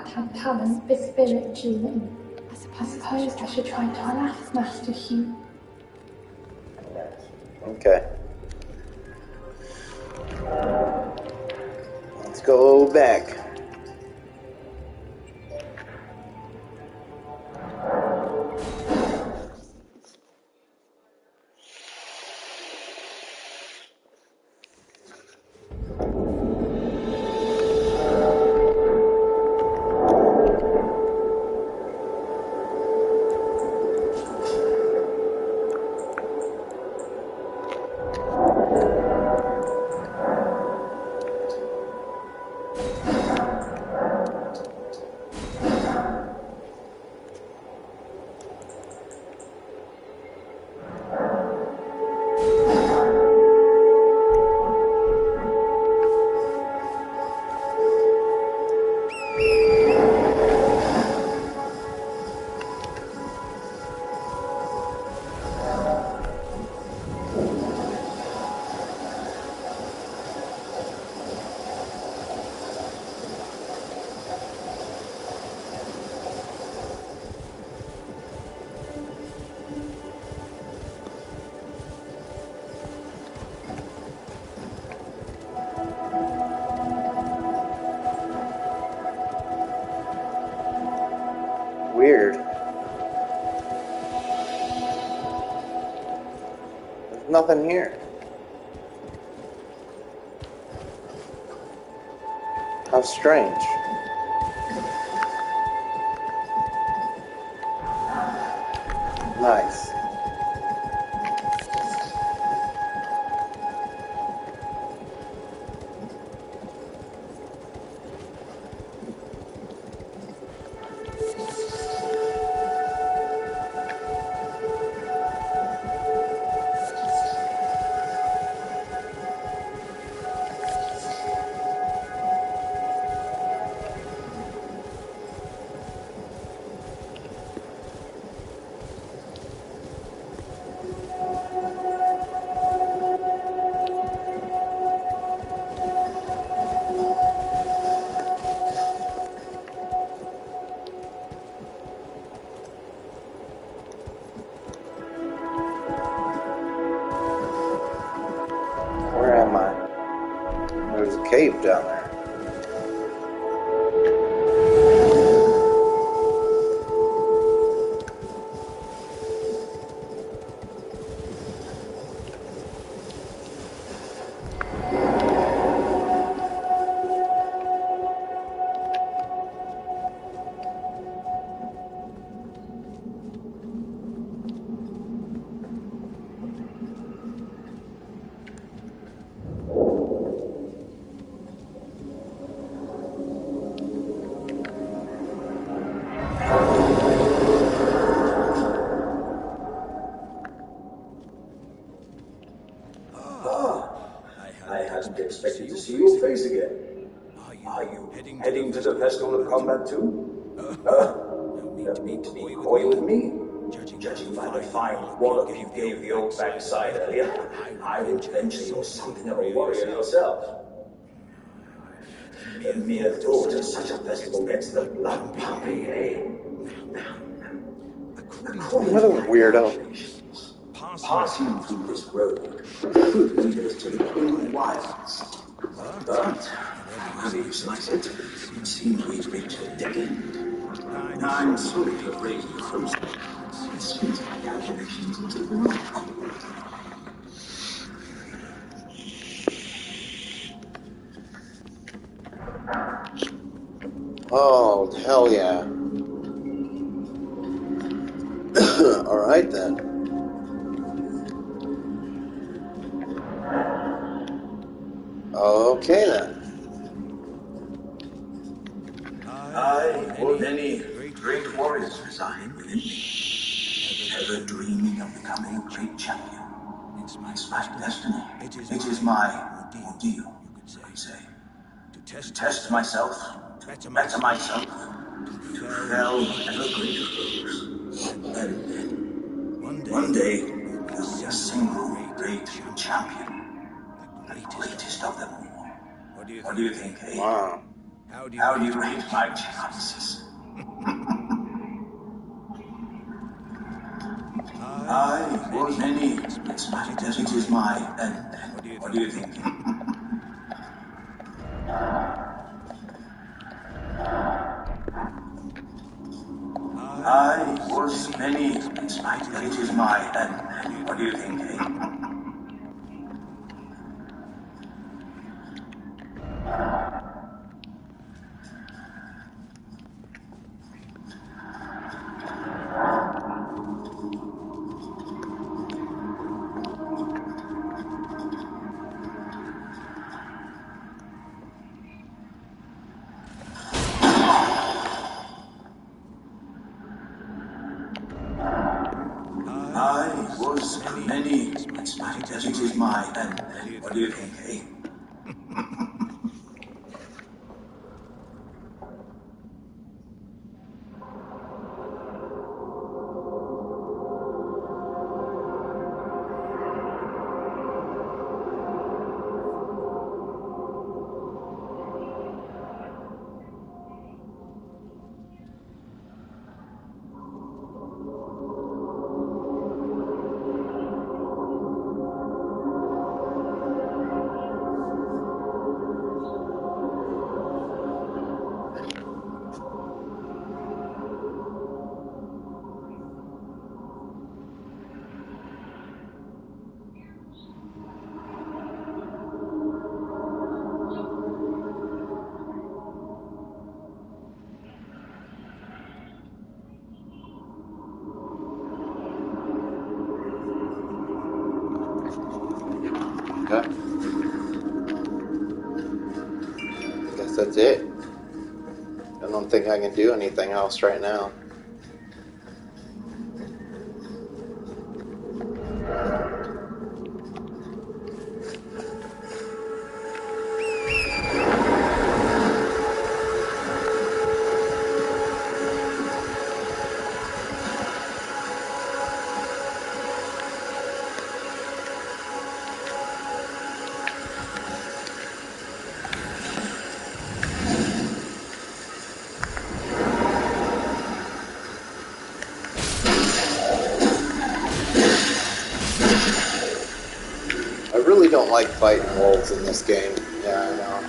have talent, but spiritually limited. I suppose I should try to ask Master Hugh. Okay. Let's go back. Weird. There's nothing here. How strange. Nice. Where am I? There's a cave down there. Expected to see your face again. Are you heading to the Festival of Combat too? Uh, don't mean to be coy with me. Judging by the fine wallop you gave the old backside earlier, I would venture you're something of a warrior yourself. The mere thought of such a festival gets the blood pumping, eh? What a weirdo. Passing through this road could lead us to the King Wilds. But, however you slice it, it seems we've reached a dead end. I'm sorry to have raised the frozen. It seems my calculations into the wrong. Oh, hell yeah. Alright then. Okay then. I, or many great warriors reside within me, ever dreaming of becoming a great champion. It's my destiny. It is my ordeal, you could say. To test myself, to better myself, to fell ever greater foes. And then, one day, there'll be a single great champion, the greatest of them all. What do you think, eh? Wow. How do you rate my chances? I was many. It's my it is my end. What do you think? I was many. It's my it is my end. What do you think? Eh? I was many. It's my it is my end. What do you think? Eh? Okay. I guess that's it. I don't think I can do anything else right now. I really don't like fighting wolves in this game. Yeah, I know.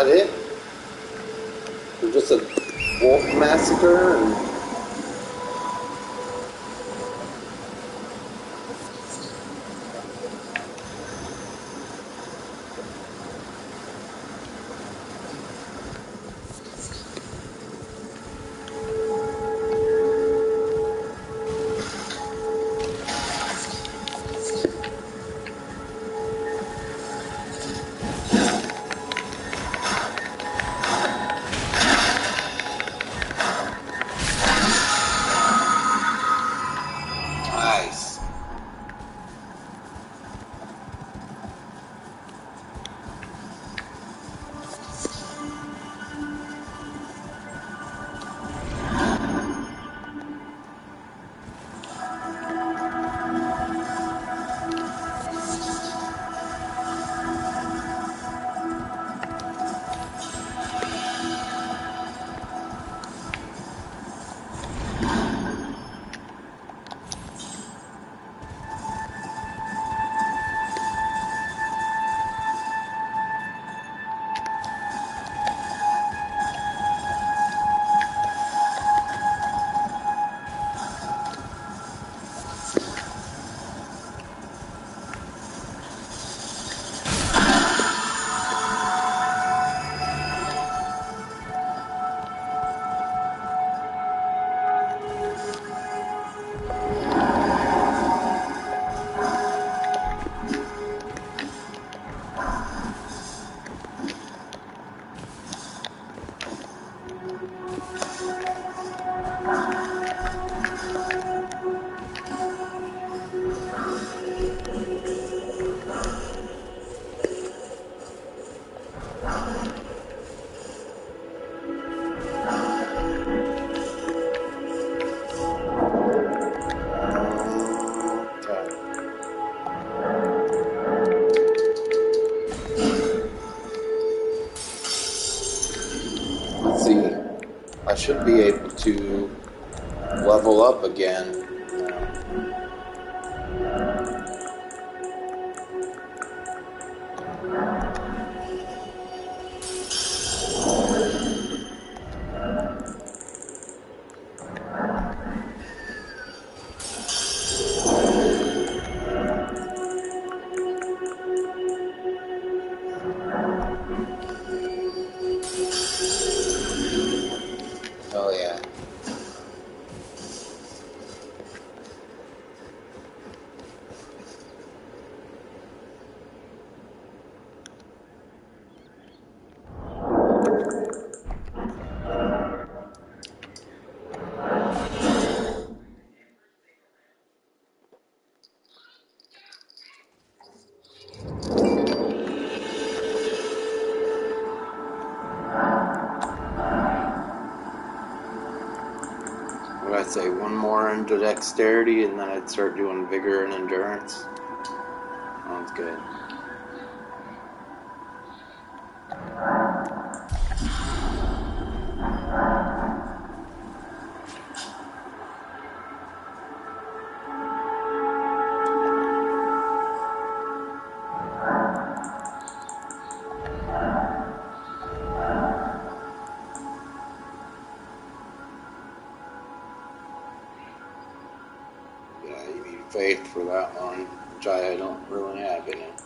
that it? Or just a wolf massacre? And nice. Let's see. I should be able to level up again. Oh yeah. What did I say? One more into dexterity, and then I'd start doing vigor and endurance. Sounds good. Yeah, you need faith for that one, which I don't really have in it.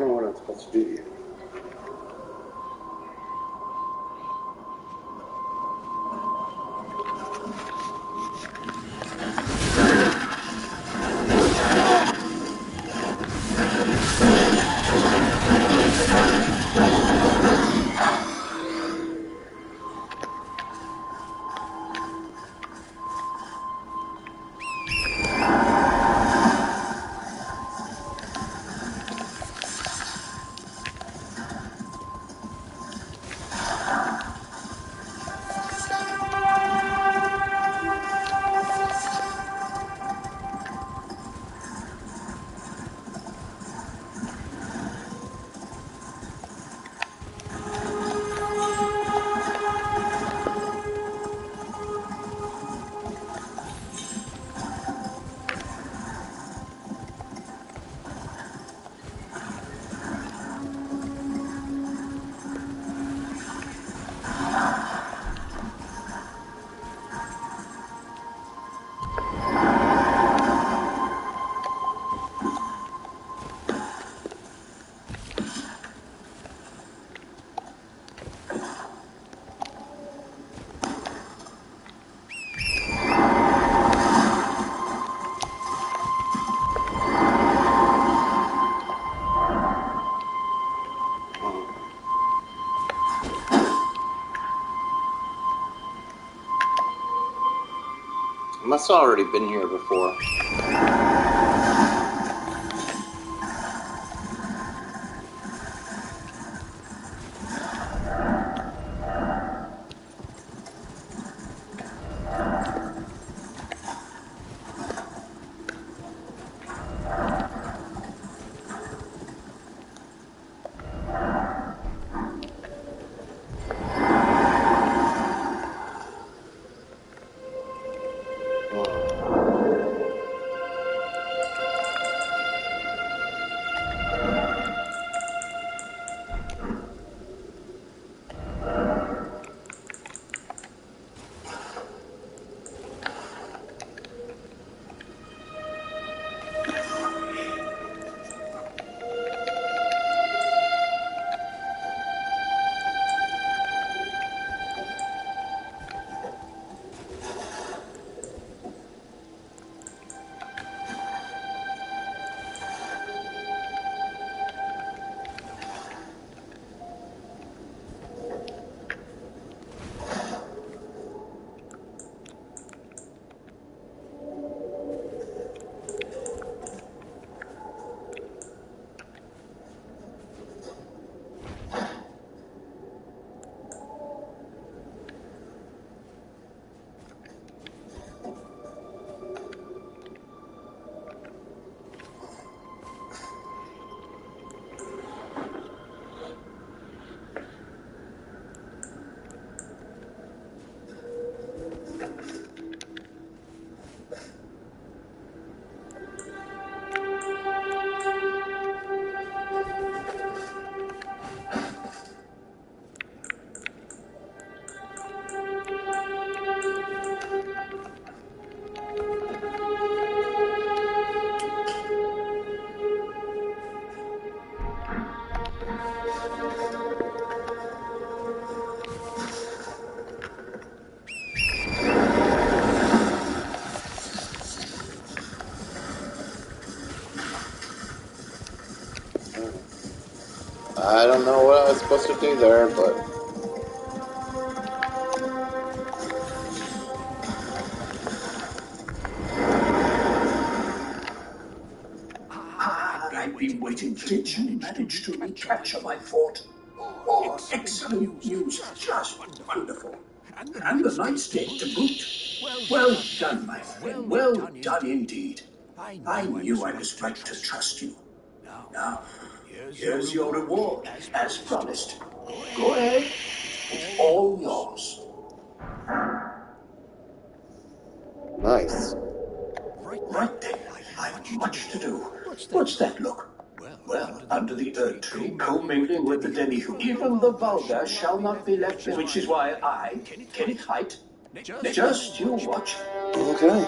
know what I'm supposed to do here. I must have already been here before. I don't know what I was supposed to do there, but... I've been waiting. Did you manage to recapture my fort? Oh, excellent news. Just wonderful. And the night's day to boot. Well done, my friend. Well done indeed. I knew I was right to trust you. Now, here's your reward, as promised. Go ahead. It's all yours. Nice. Right then. I've much to do. What's that look? Well, under the Earth Tree, commingling with the demi-human, even the vulgar shall not be left behind, which is why I, Kenneth Height, just you watch. Okay.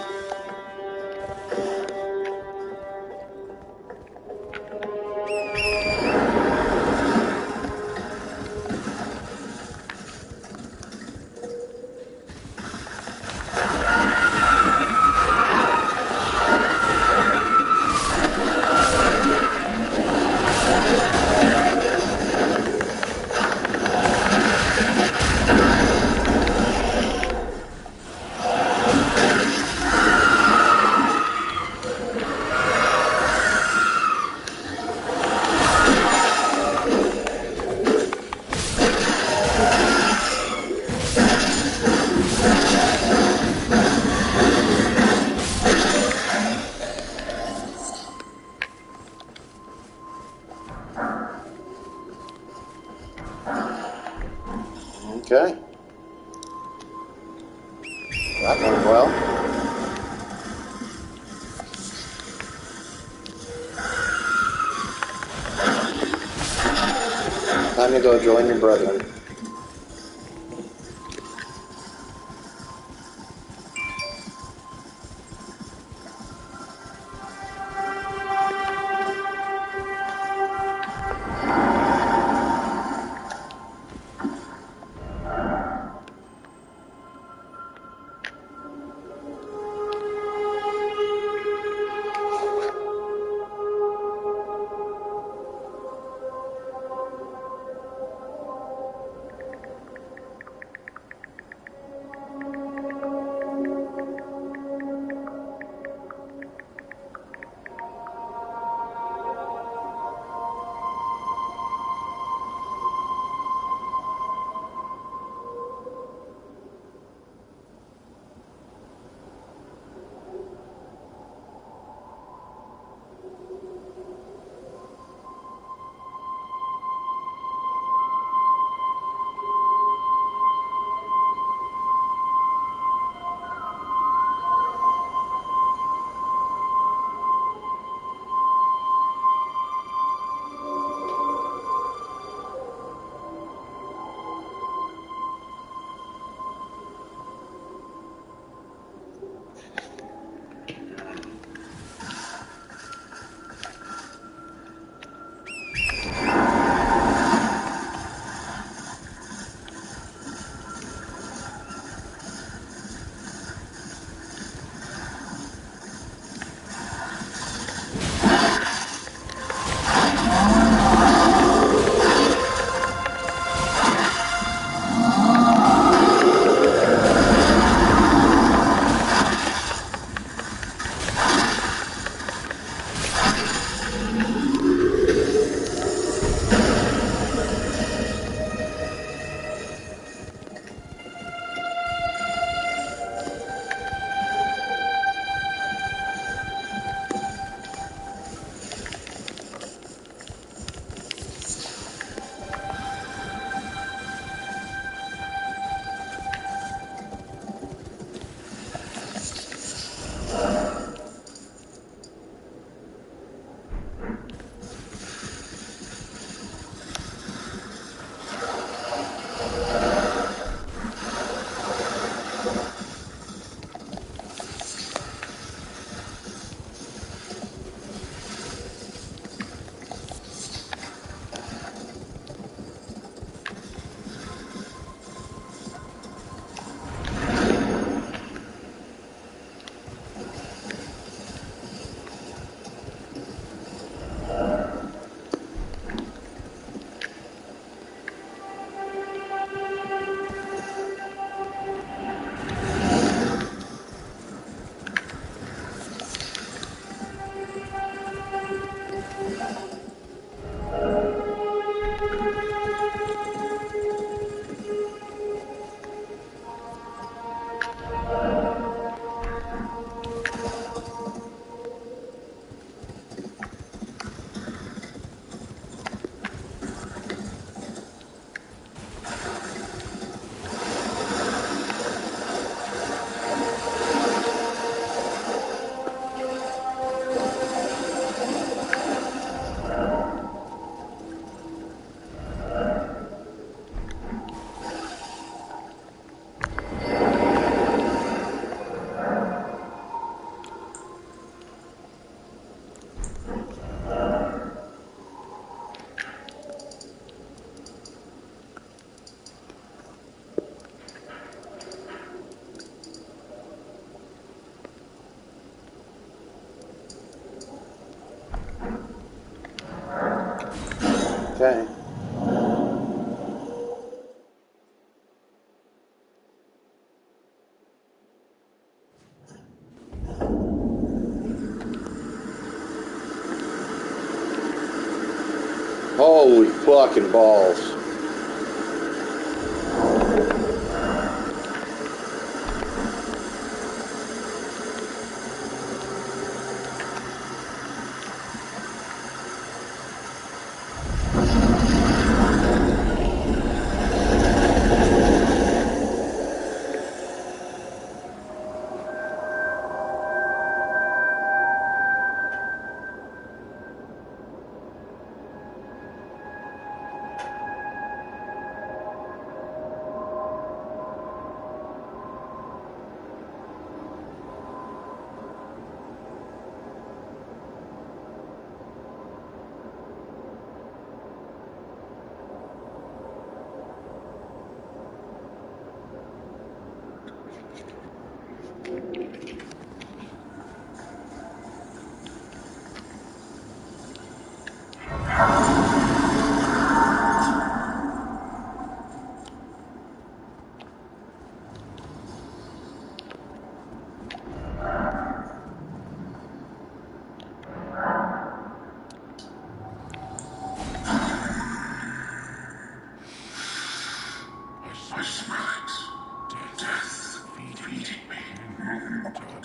Okay. That went well. Time to go join your brethren. Okay. Holy fucking balls. I smell it. Death feeding me.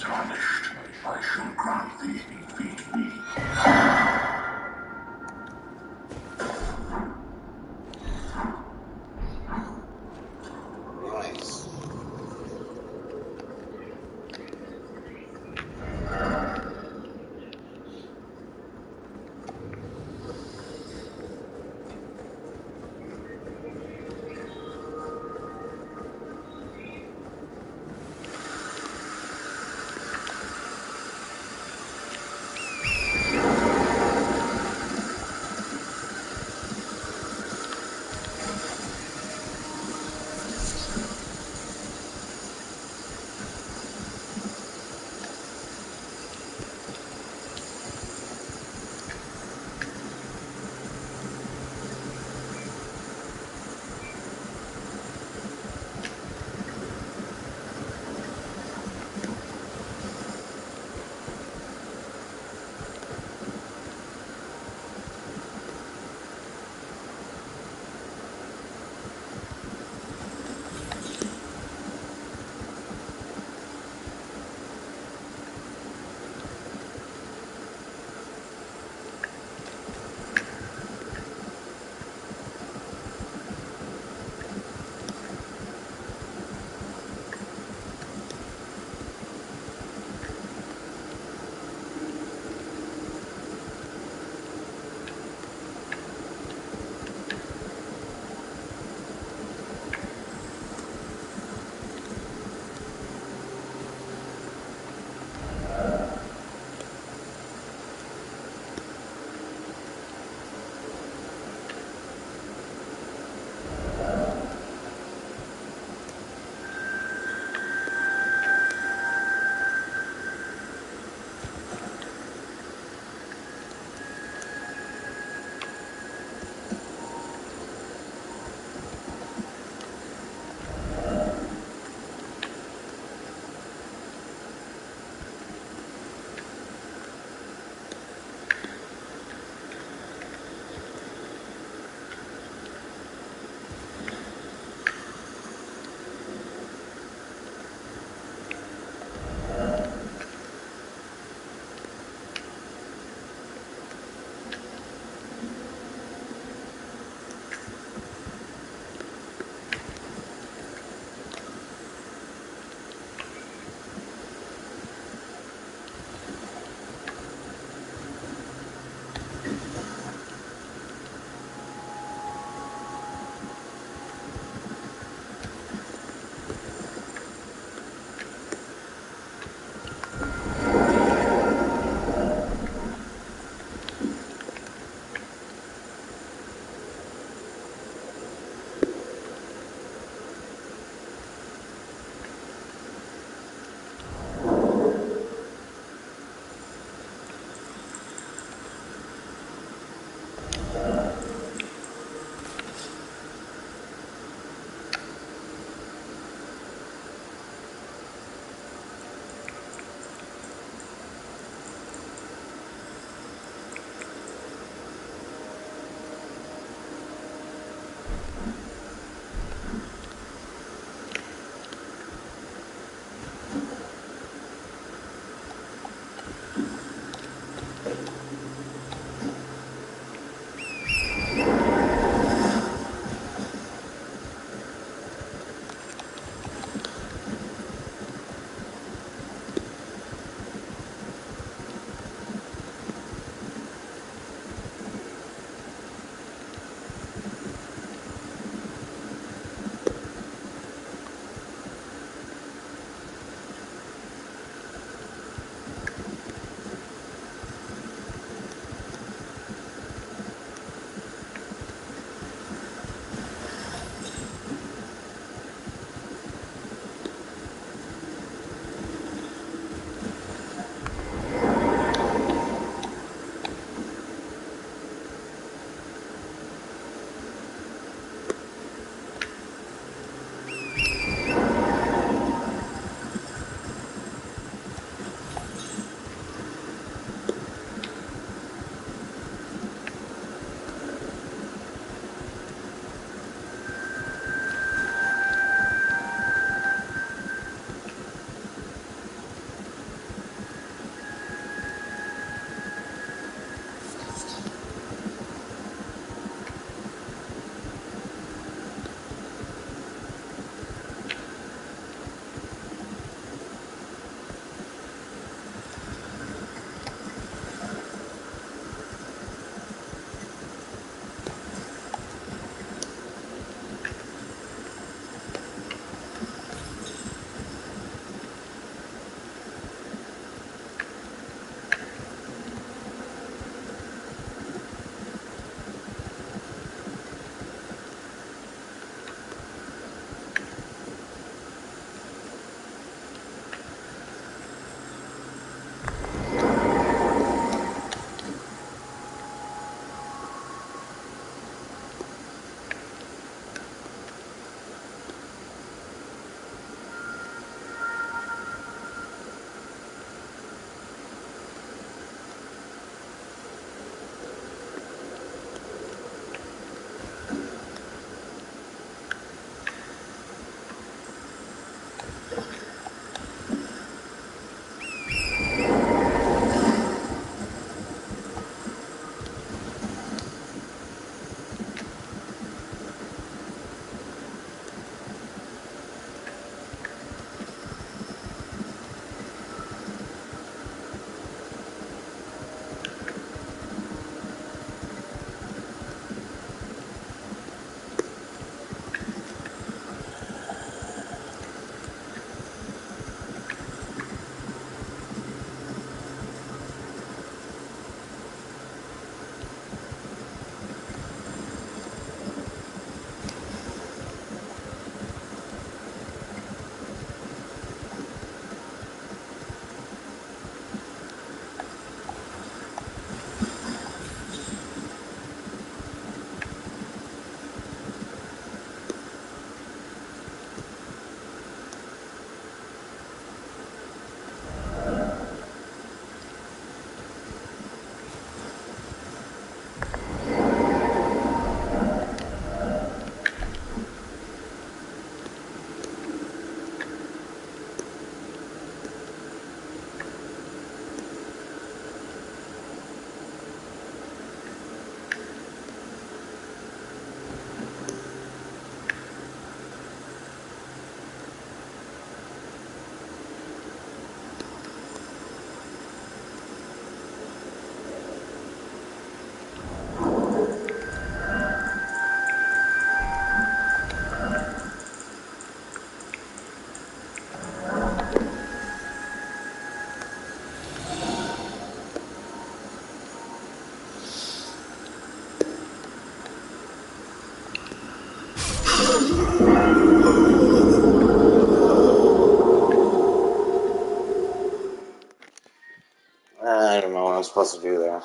I don't know what I'm supposed to do there.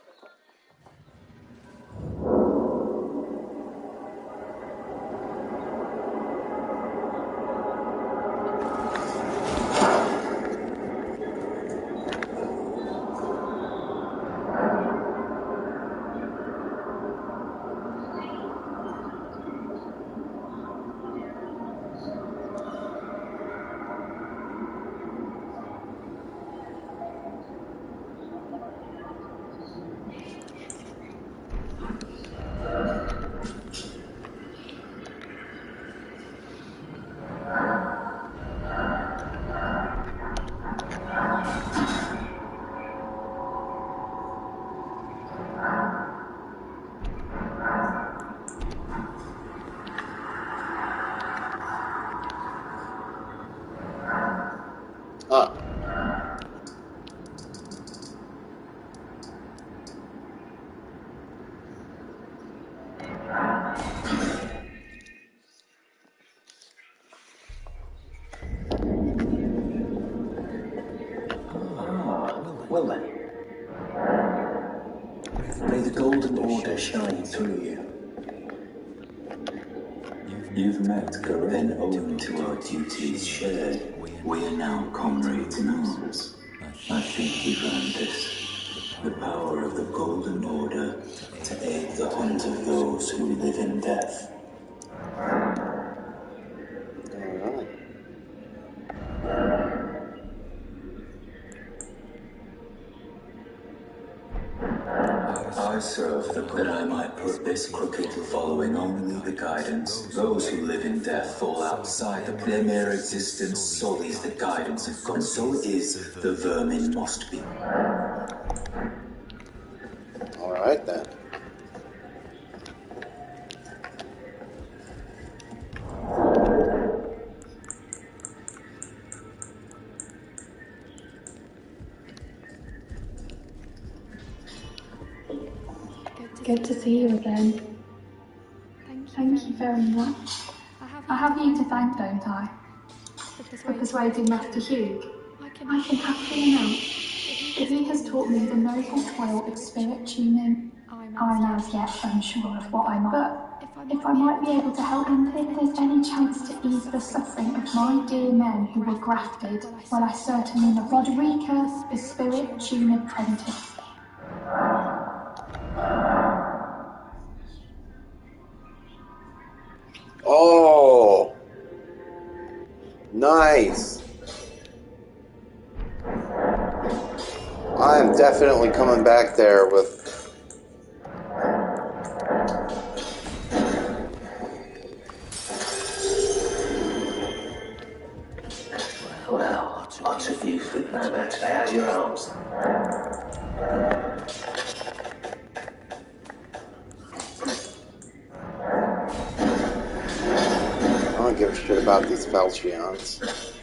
Ah. Well then, may the golden order shine through you. You've met then owing to our duties shared. We are now comrades in arms. I think we've earned this. The power of the golden order to aid the hunt of those who live in death. I serve the that I might put this crooked following only the guidance. Those who live in death fall outside the their mere existence sullies the guidance of God. And so it is the vermin must be. Alright then. Good to see you again. Thank you very much. I have you to thank, don't I? For persuading Master Hugh. I can happily announce that he has taught me the noble toil of spirit tuning. I'm as yet unsure of what I might, but if I might be able to help him, if there's any chance to ease the suffering of my dear men who were grafted, well, I certainly love Roderica, the spirit tune apprentice. Oh, nice. I am definitely coming back there with. Well, lots of you fit now better to have your arms. I don't give a shit about these Falchions.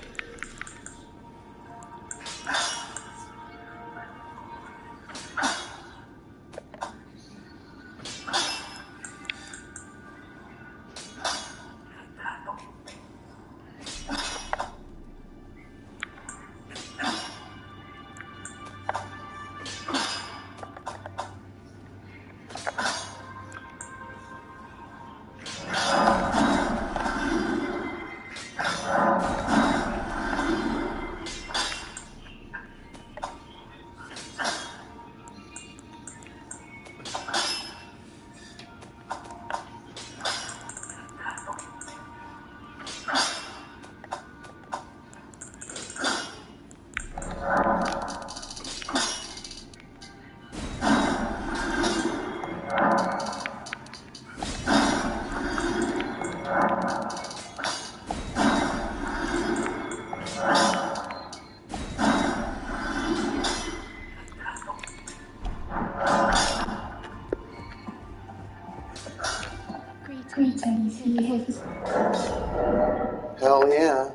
Greetings, he is. Hell yeah.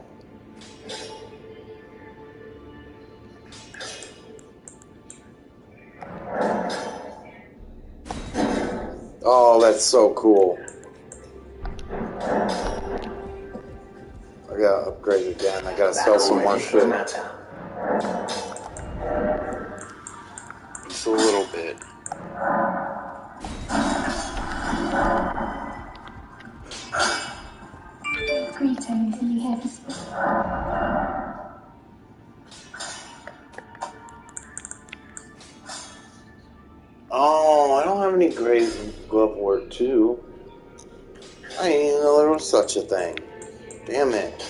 Oh, that's so cool. I gotta upgrade again. I gotta sell some more shit. Just a little bit. Greetings, are you here to speak? Oh, I don't have any grades in glove work too. I didn't even know there was such a thing. Damn it.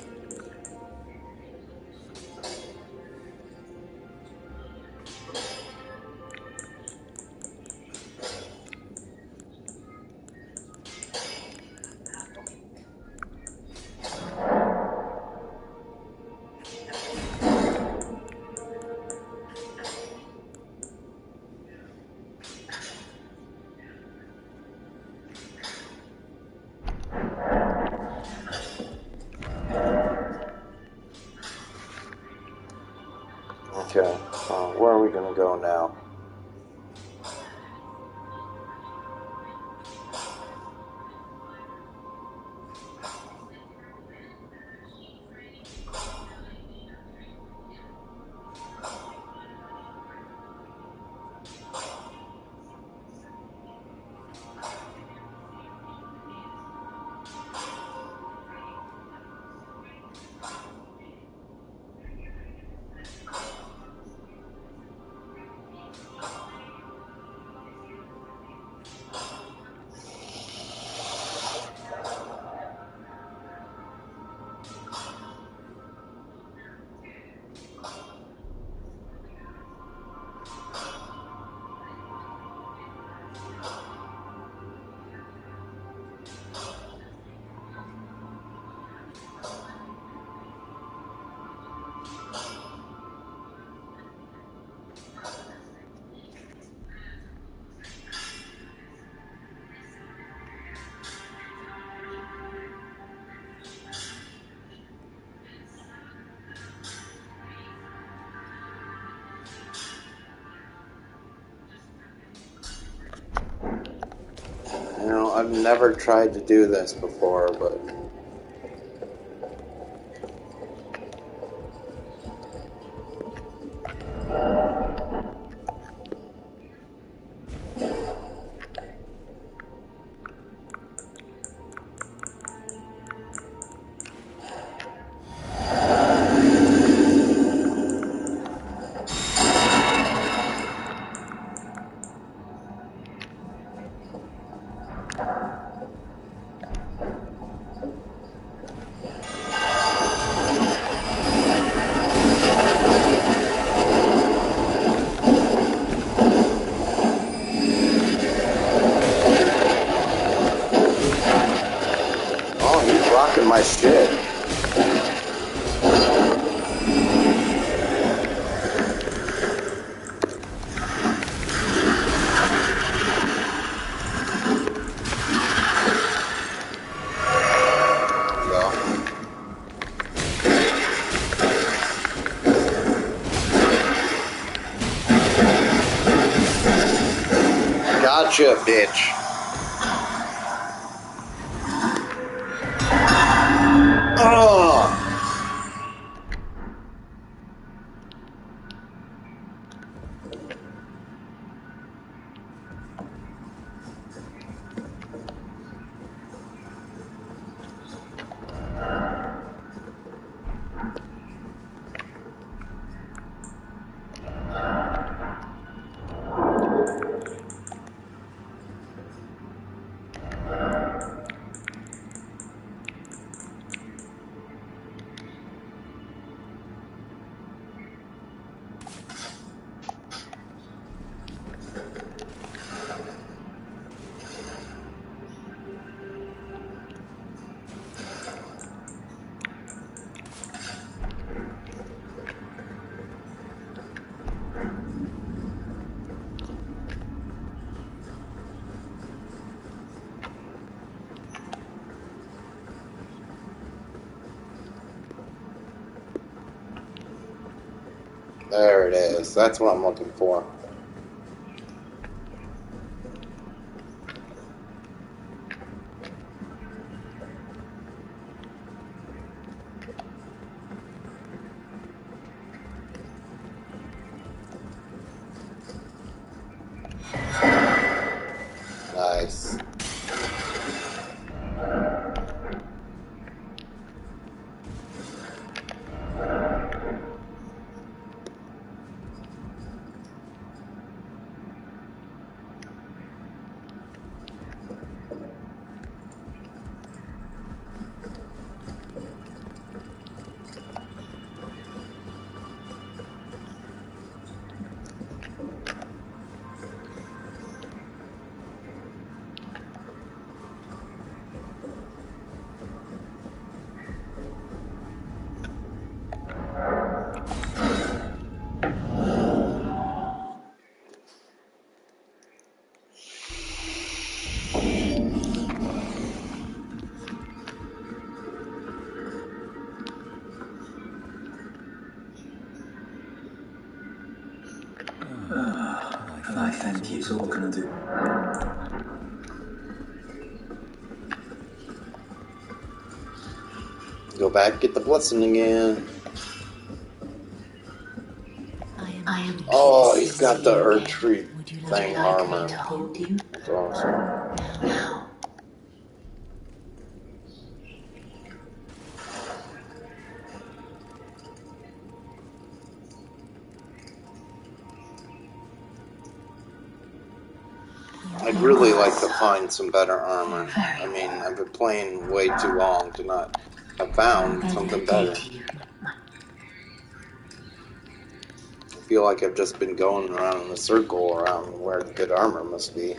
Okay, uh, where are we gonna go now? You know, I've never tried to do this before, but rocking my shit. Gotcha, bitch. Oh! There it is. That's what I'm looking for. you, so what can I do? Go back, get the blessing again. I am. I am. Oh, he's got the Would earth tree you thing like armor. me to hold you? That's awesome. Now. I'd really like to find some better armor. I mean, I've been playing way too long to not have found something better. I feel like I've just been going around in a circle around where the good armor must be.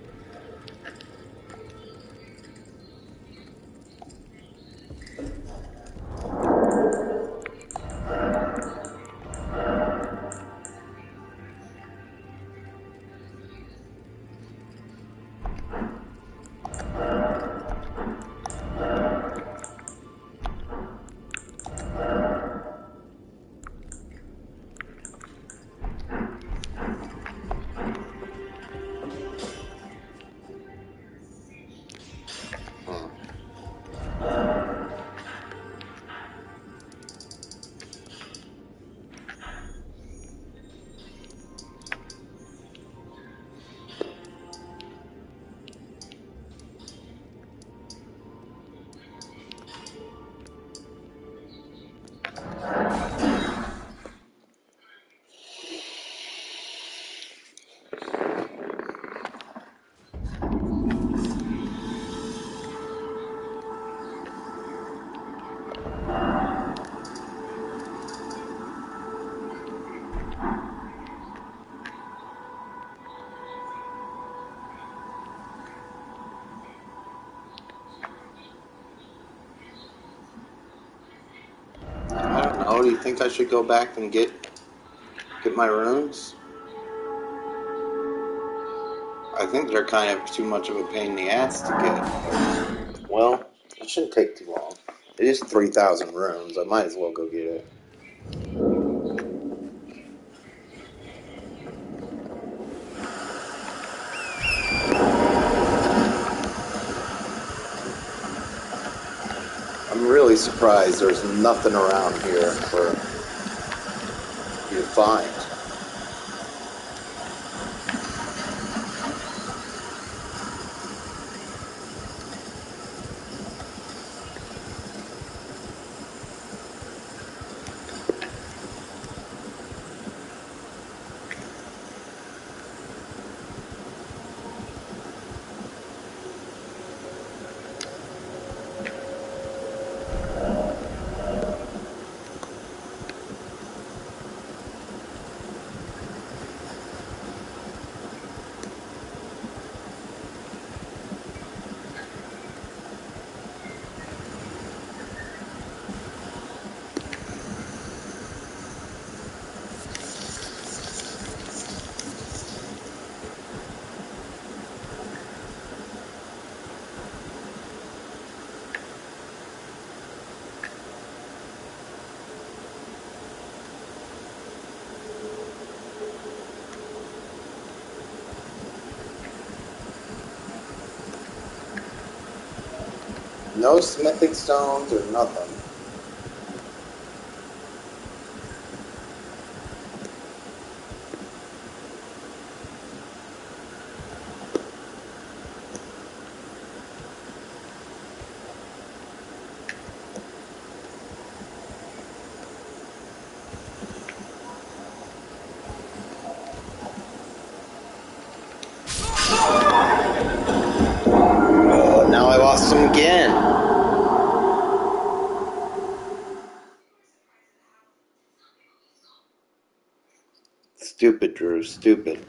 I don't know. Do you think I should go back and get get my runes? I think they're kind of too much of a pain in the ass to get. Well, it shouldn't take too long. It is three thousand runes. I might as well go get it. I'm really surprised there's nothing around here for you to find. No smithing stones or nothing. Oh, now I lost him again. Stupid, Drew. Stupid.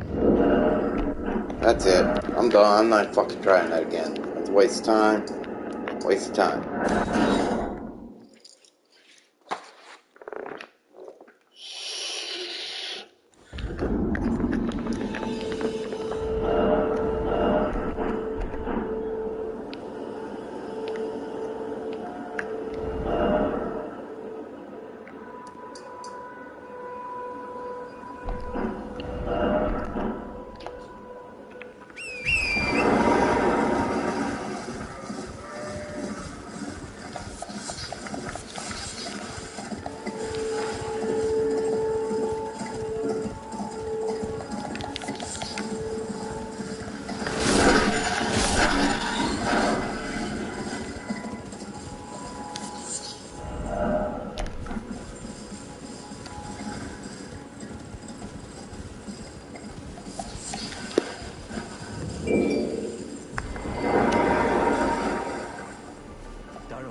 That's it. I'm done. I'm not fucking trying that again. That's a waste of time. Waste of time.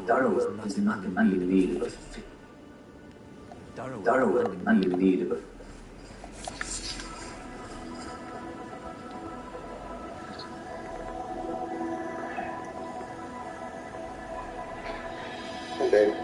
Darrow is not in need of a fix. Darrow is not in need of a Okay.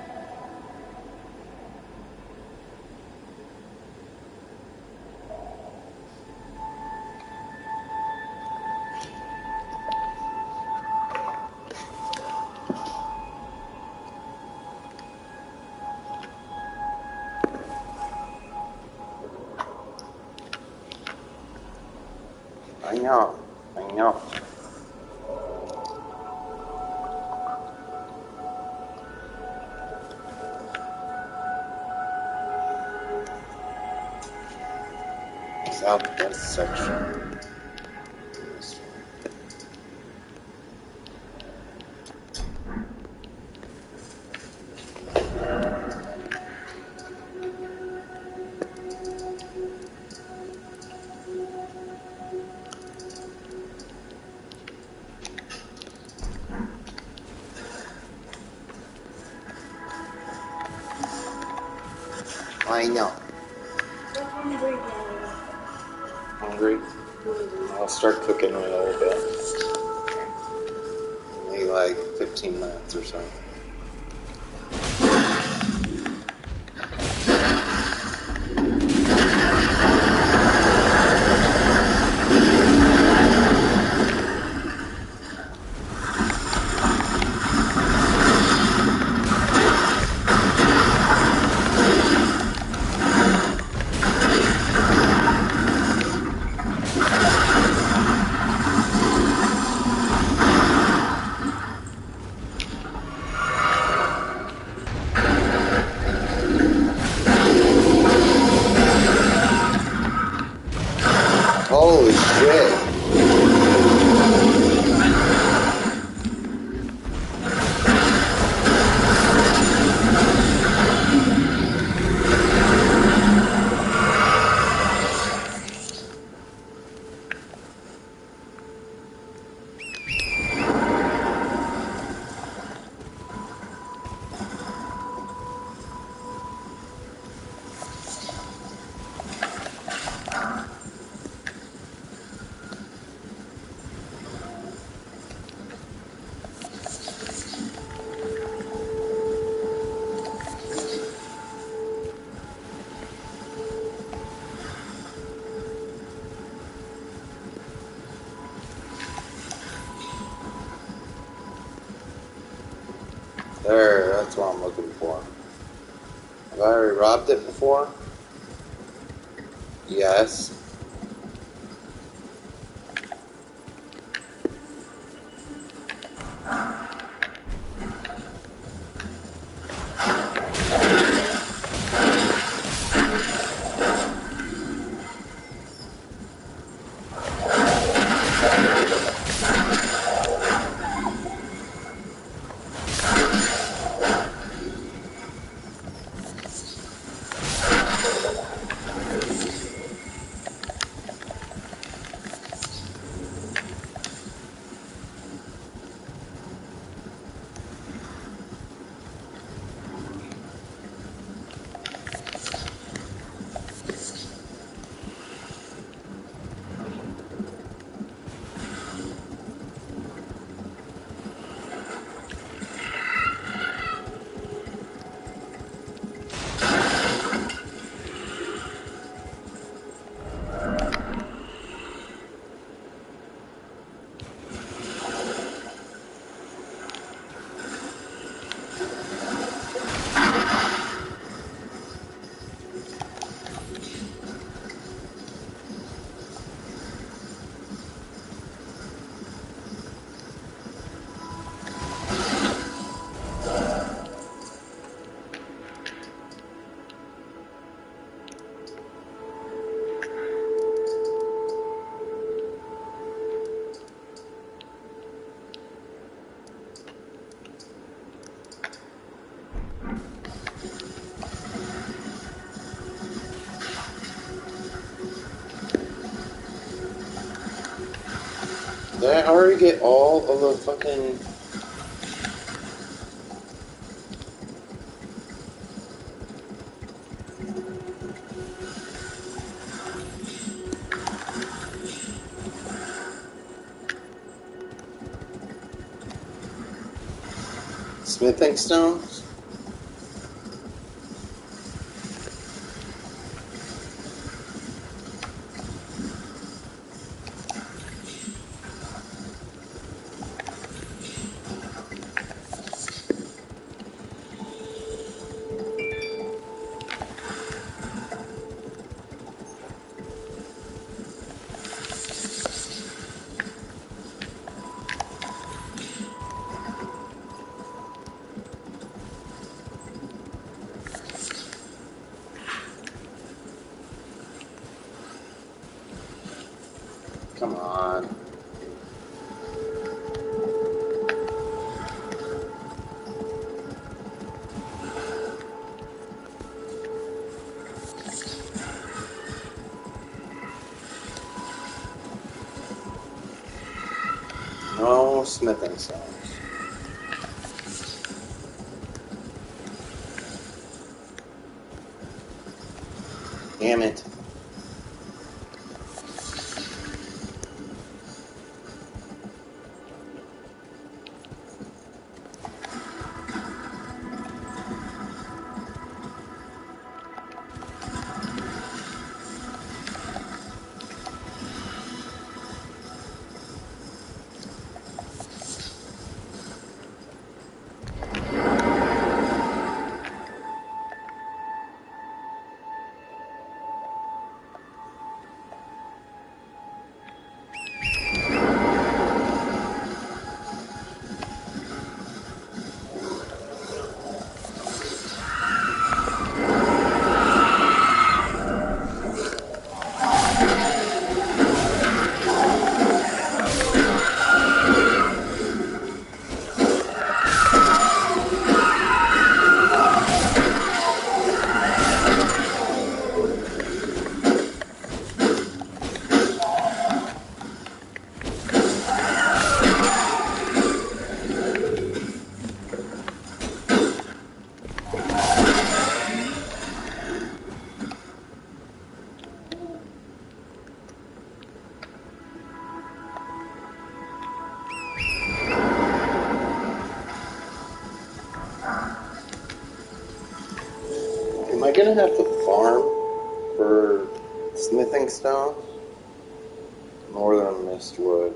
I know. I know. Southwest section. I know. Hungry? I'll start cooking in a little bit. Maybe like fifteen minutes or so. Holy shit. There, that's what I'm looking for. Have I already robbed it before? Yes. Did I already get all of the fucking... Smithing stones? Come on. No smithing stones. Damn it. Am I gonna have to farm for smithing stones? Northern Mistwood.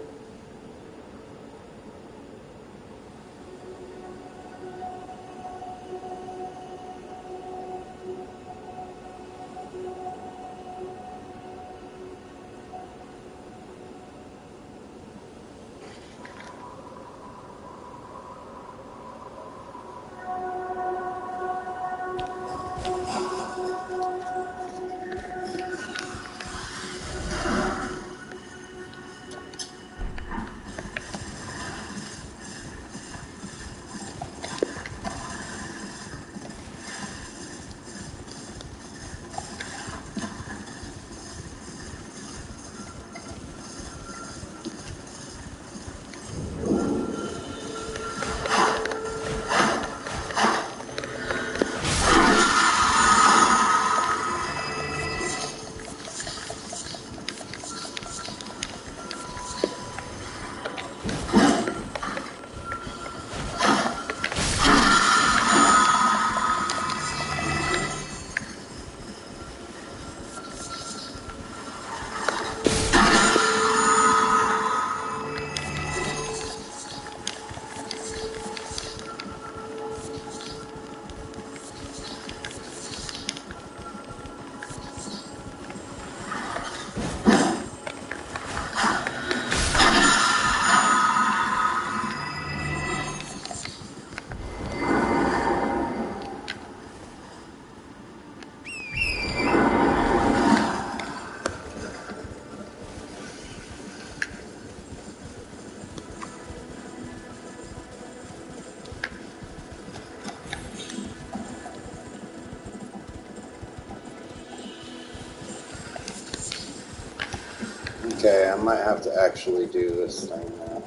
Okay, I might have to actually do this thing now.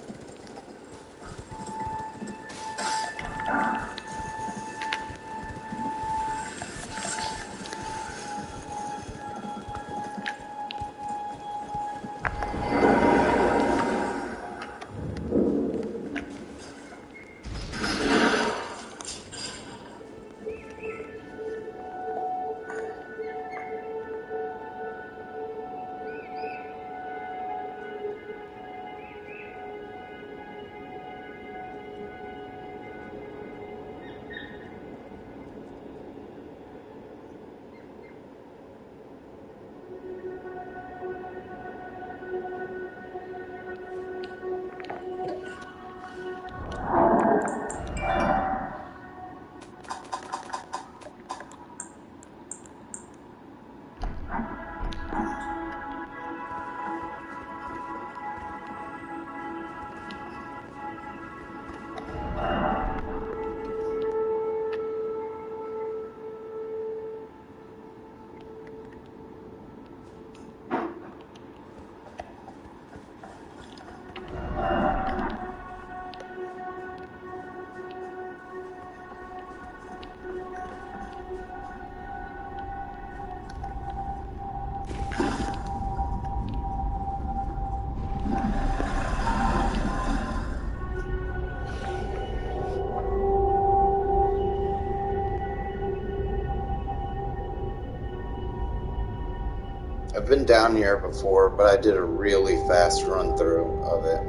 I've been down here before, but I did a really fast run through of it.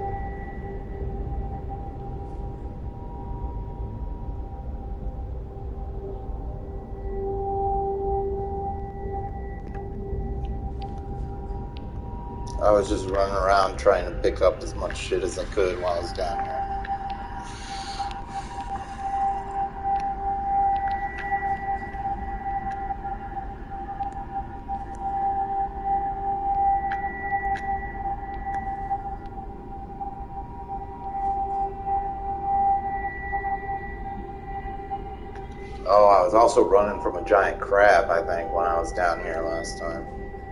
I was just running around trying to pick up as much shit as I could while I was down here. Oh, I was also running from a giant crab, I think, when I was down here last time.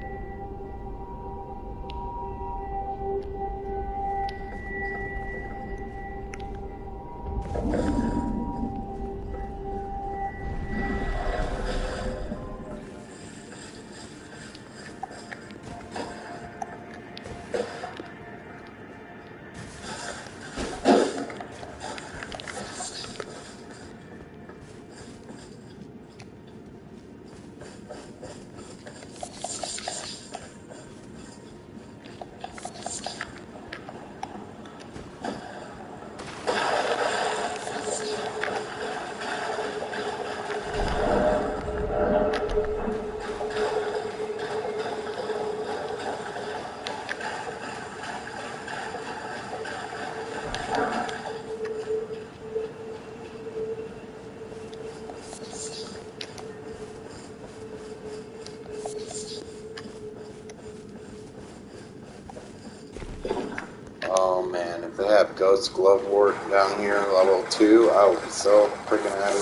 Oh man, if they have Ghost Glovewort down here, level two, I will be so freaking happy.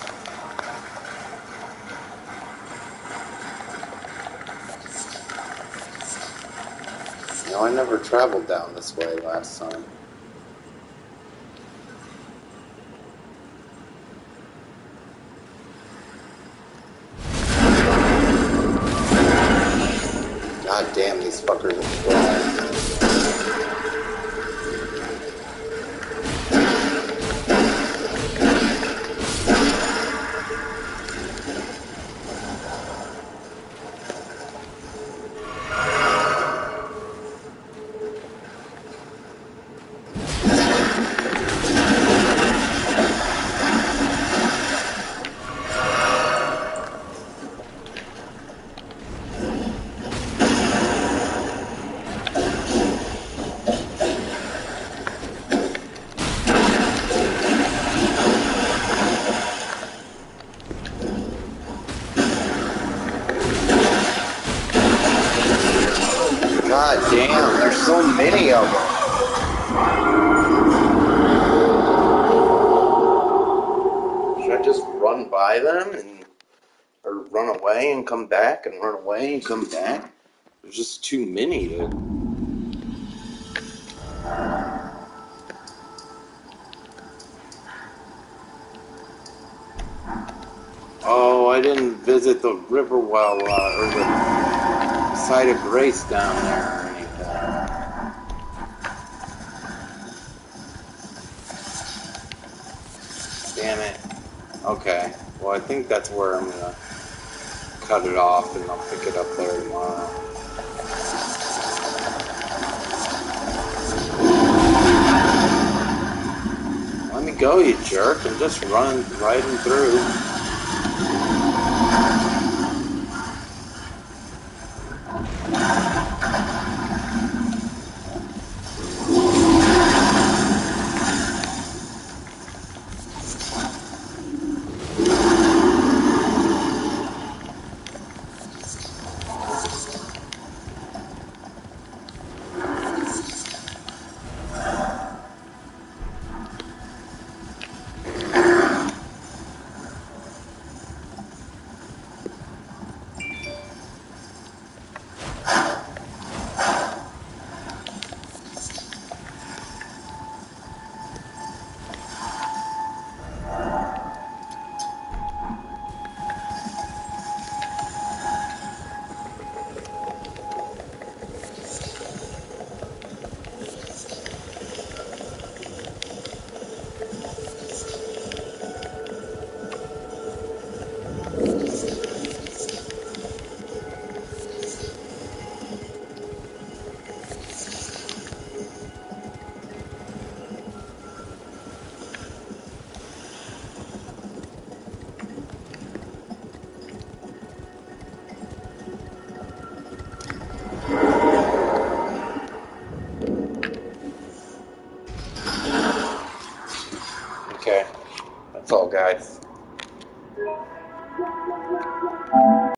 You know, I never traveled down this way last time. God damn, these fuckers are flying. God damn, there's so many of them. Should I just run by them and or run away and come back and run away and come back? There's just too many to... Oh, I didn't visit the river well, uh, or the site of grace down there or anything. Damn it. Okay, well I think that's where I'm gonna cut it off and I'll pick it up there tomorrow. Let me go, you jerk. I'm just running, riding through. That's all, guys.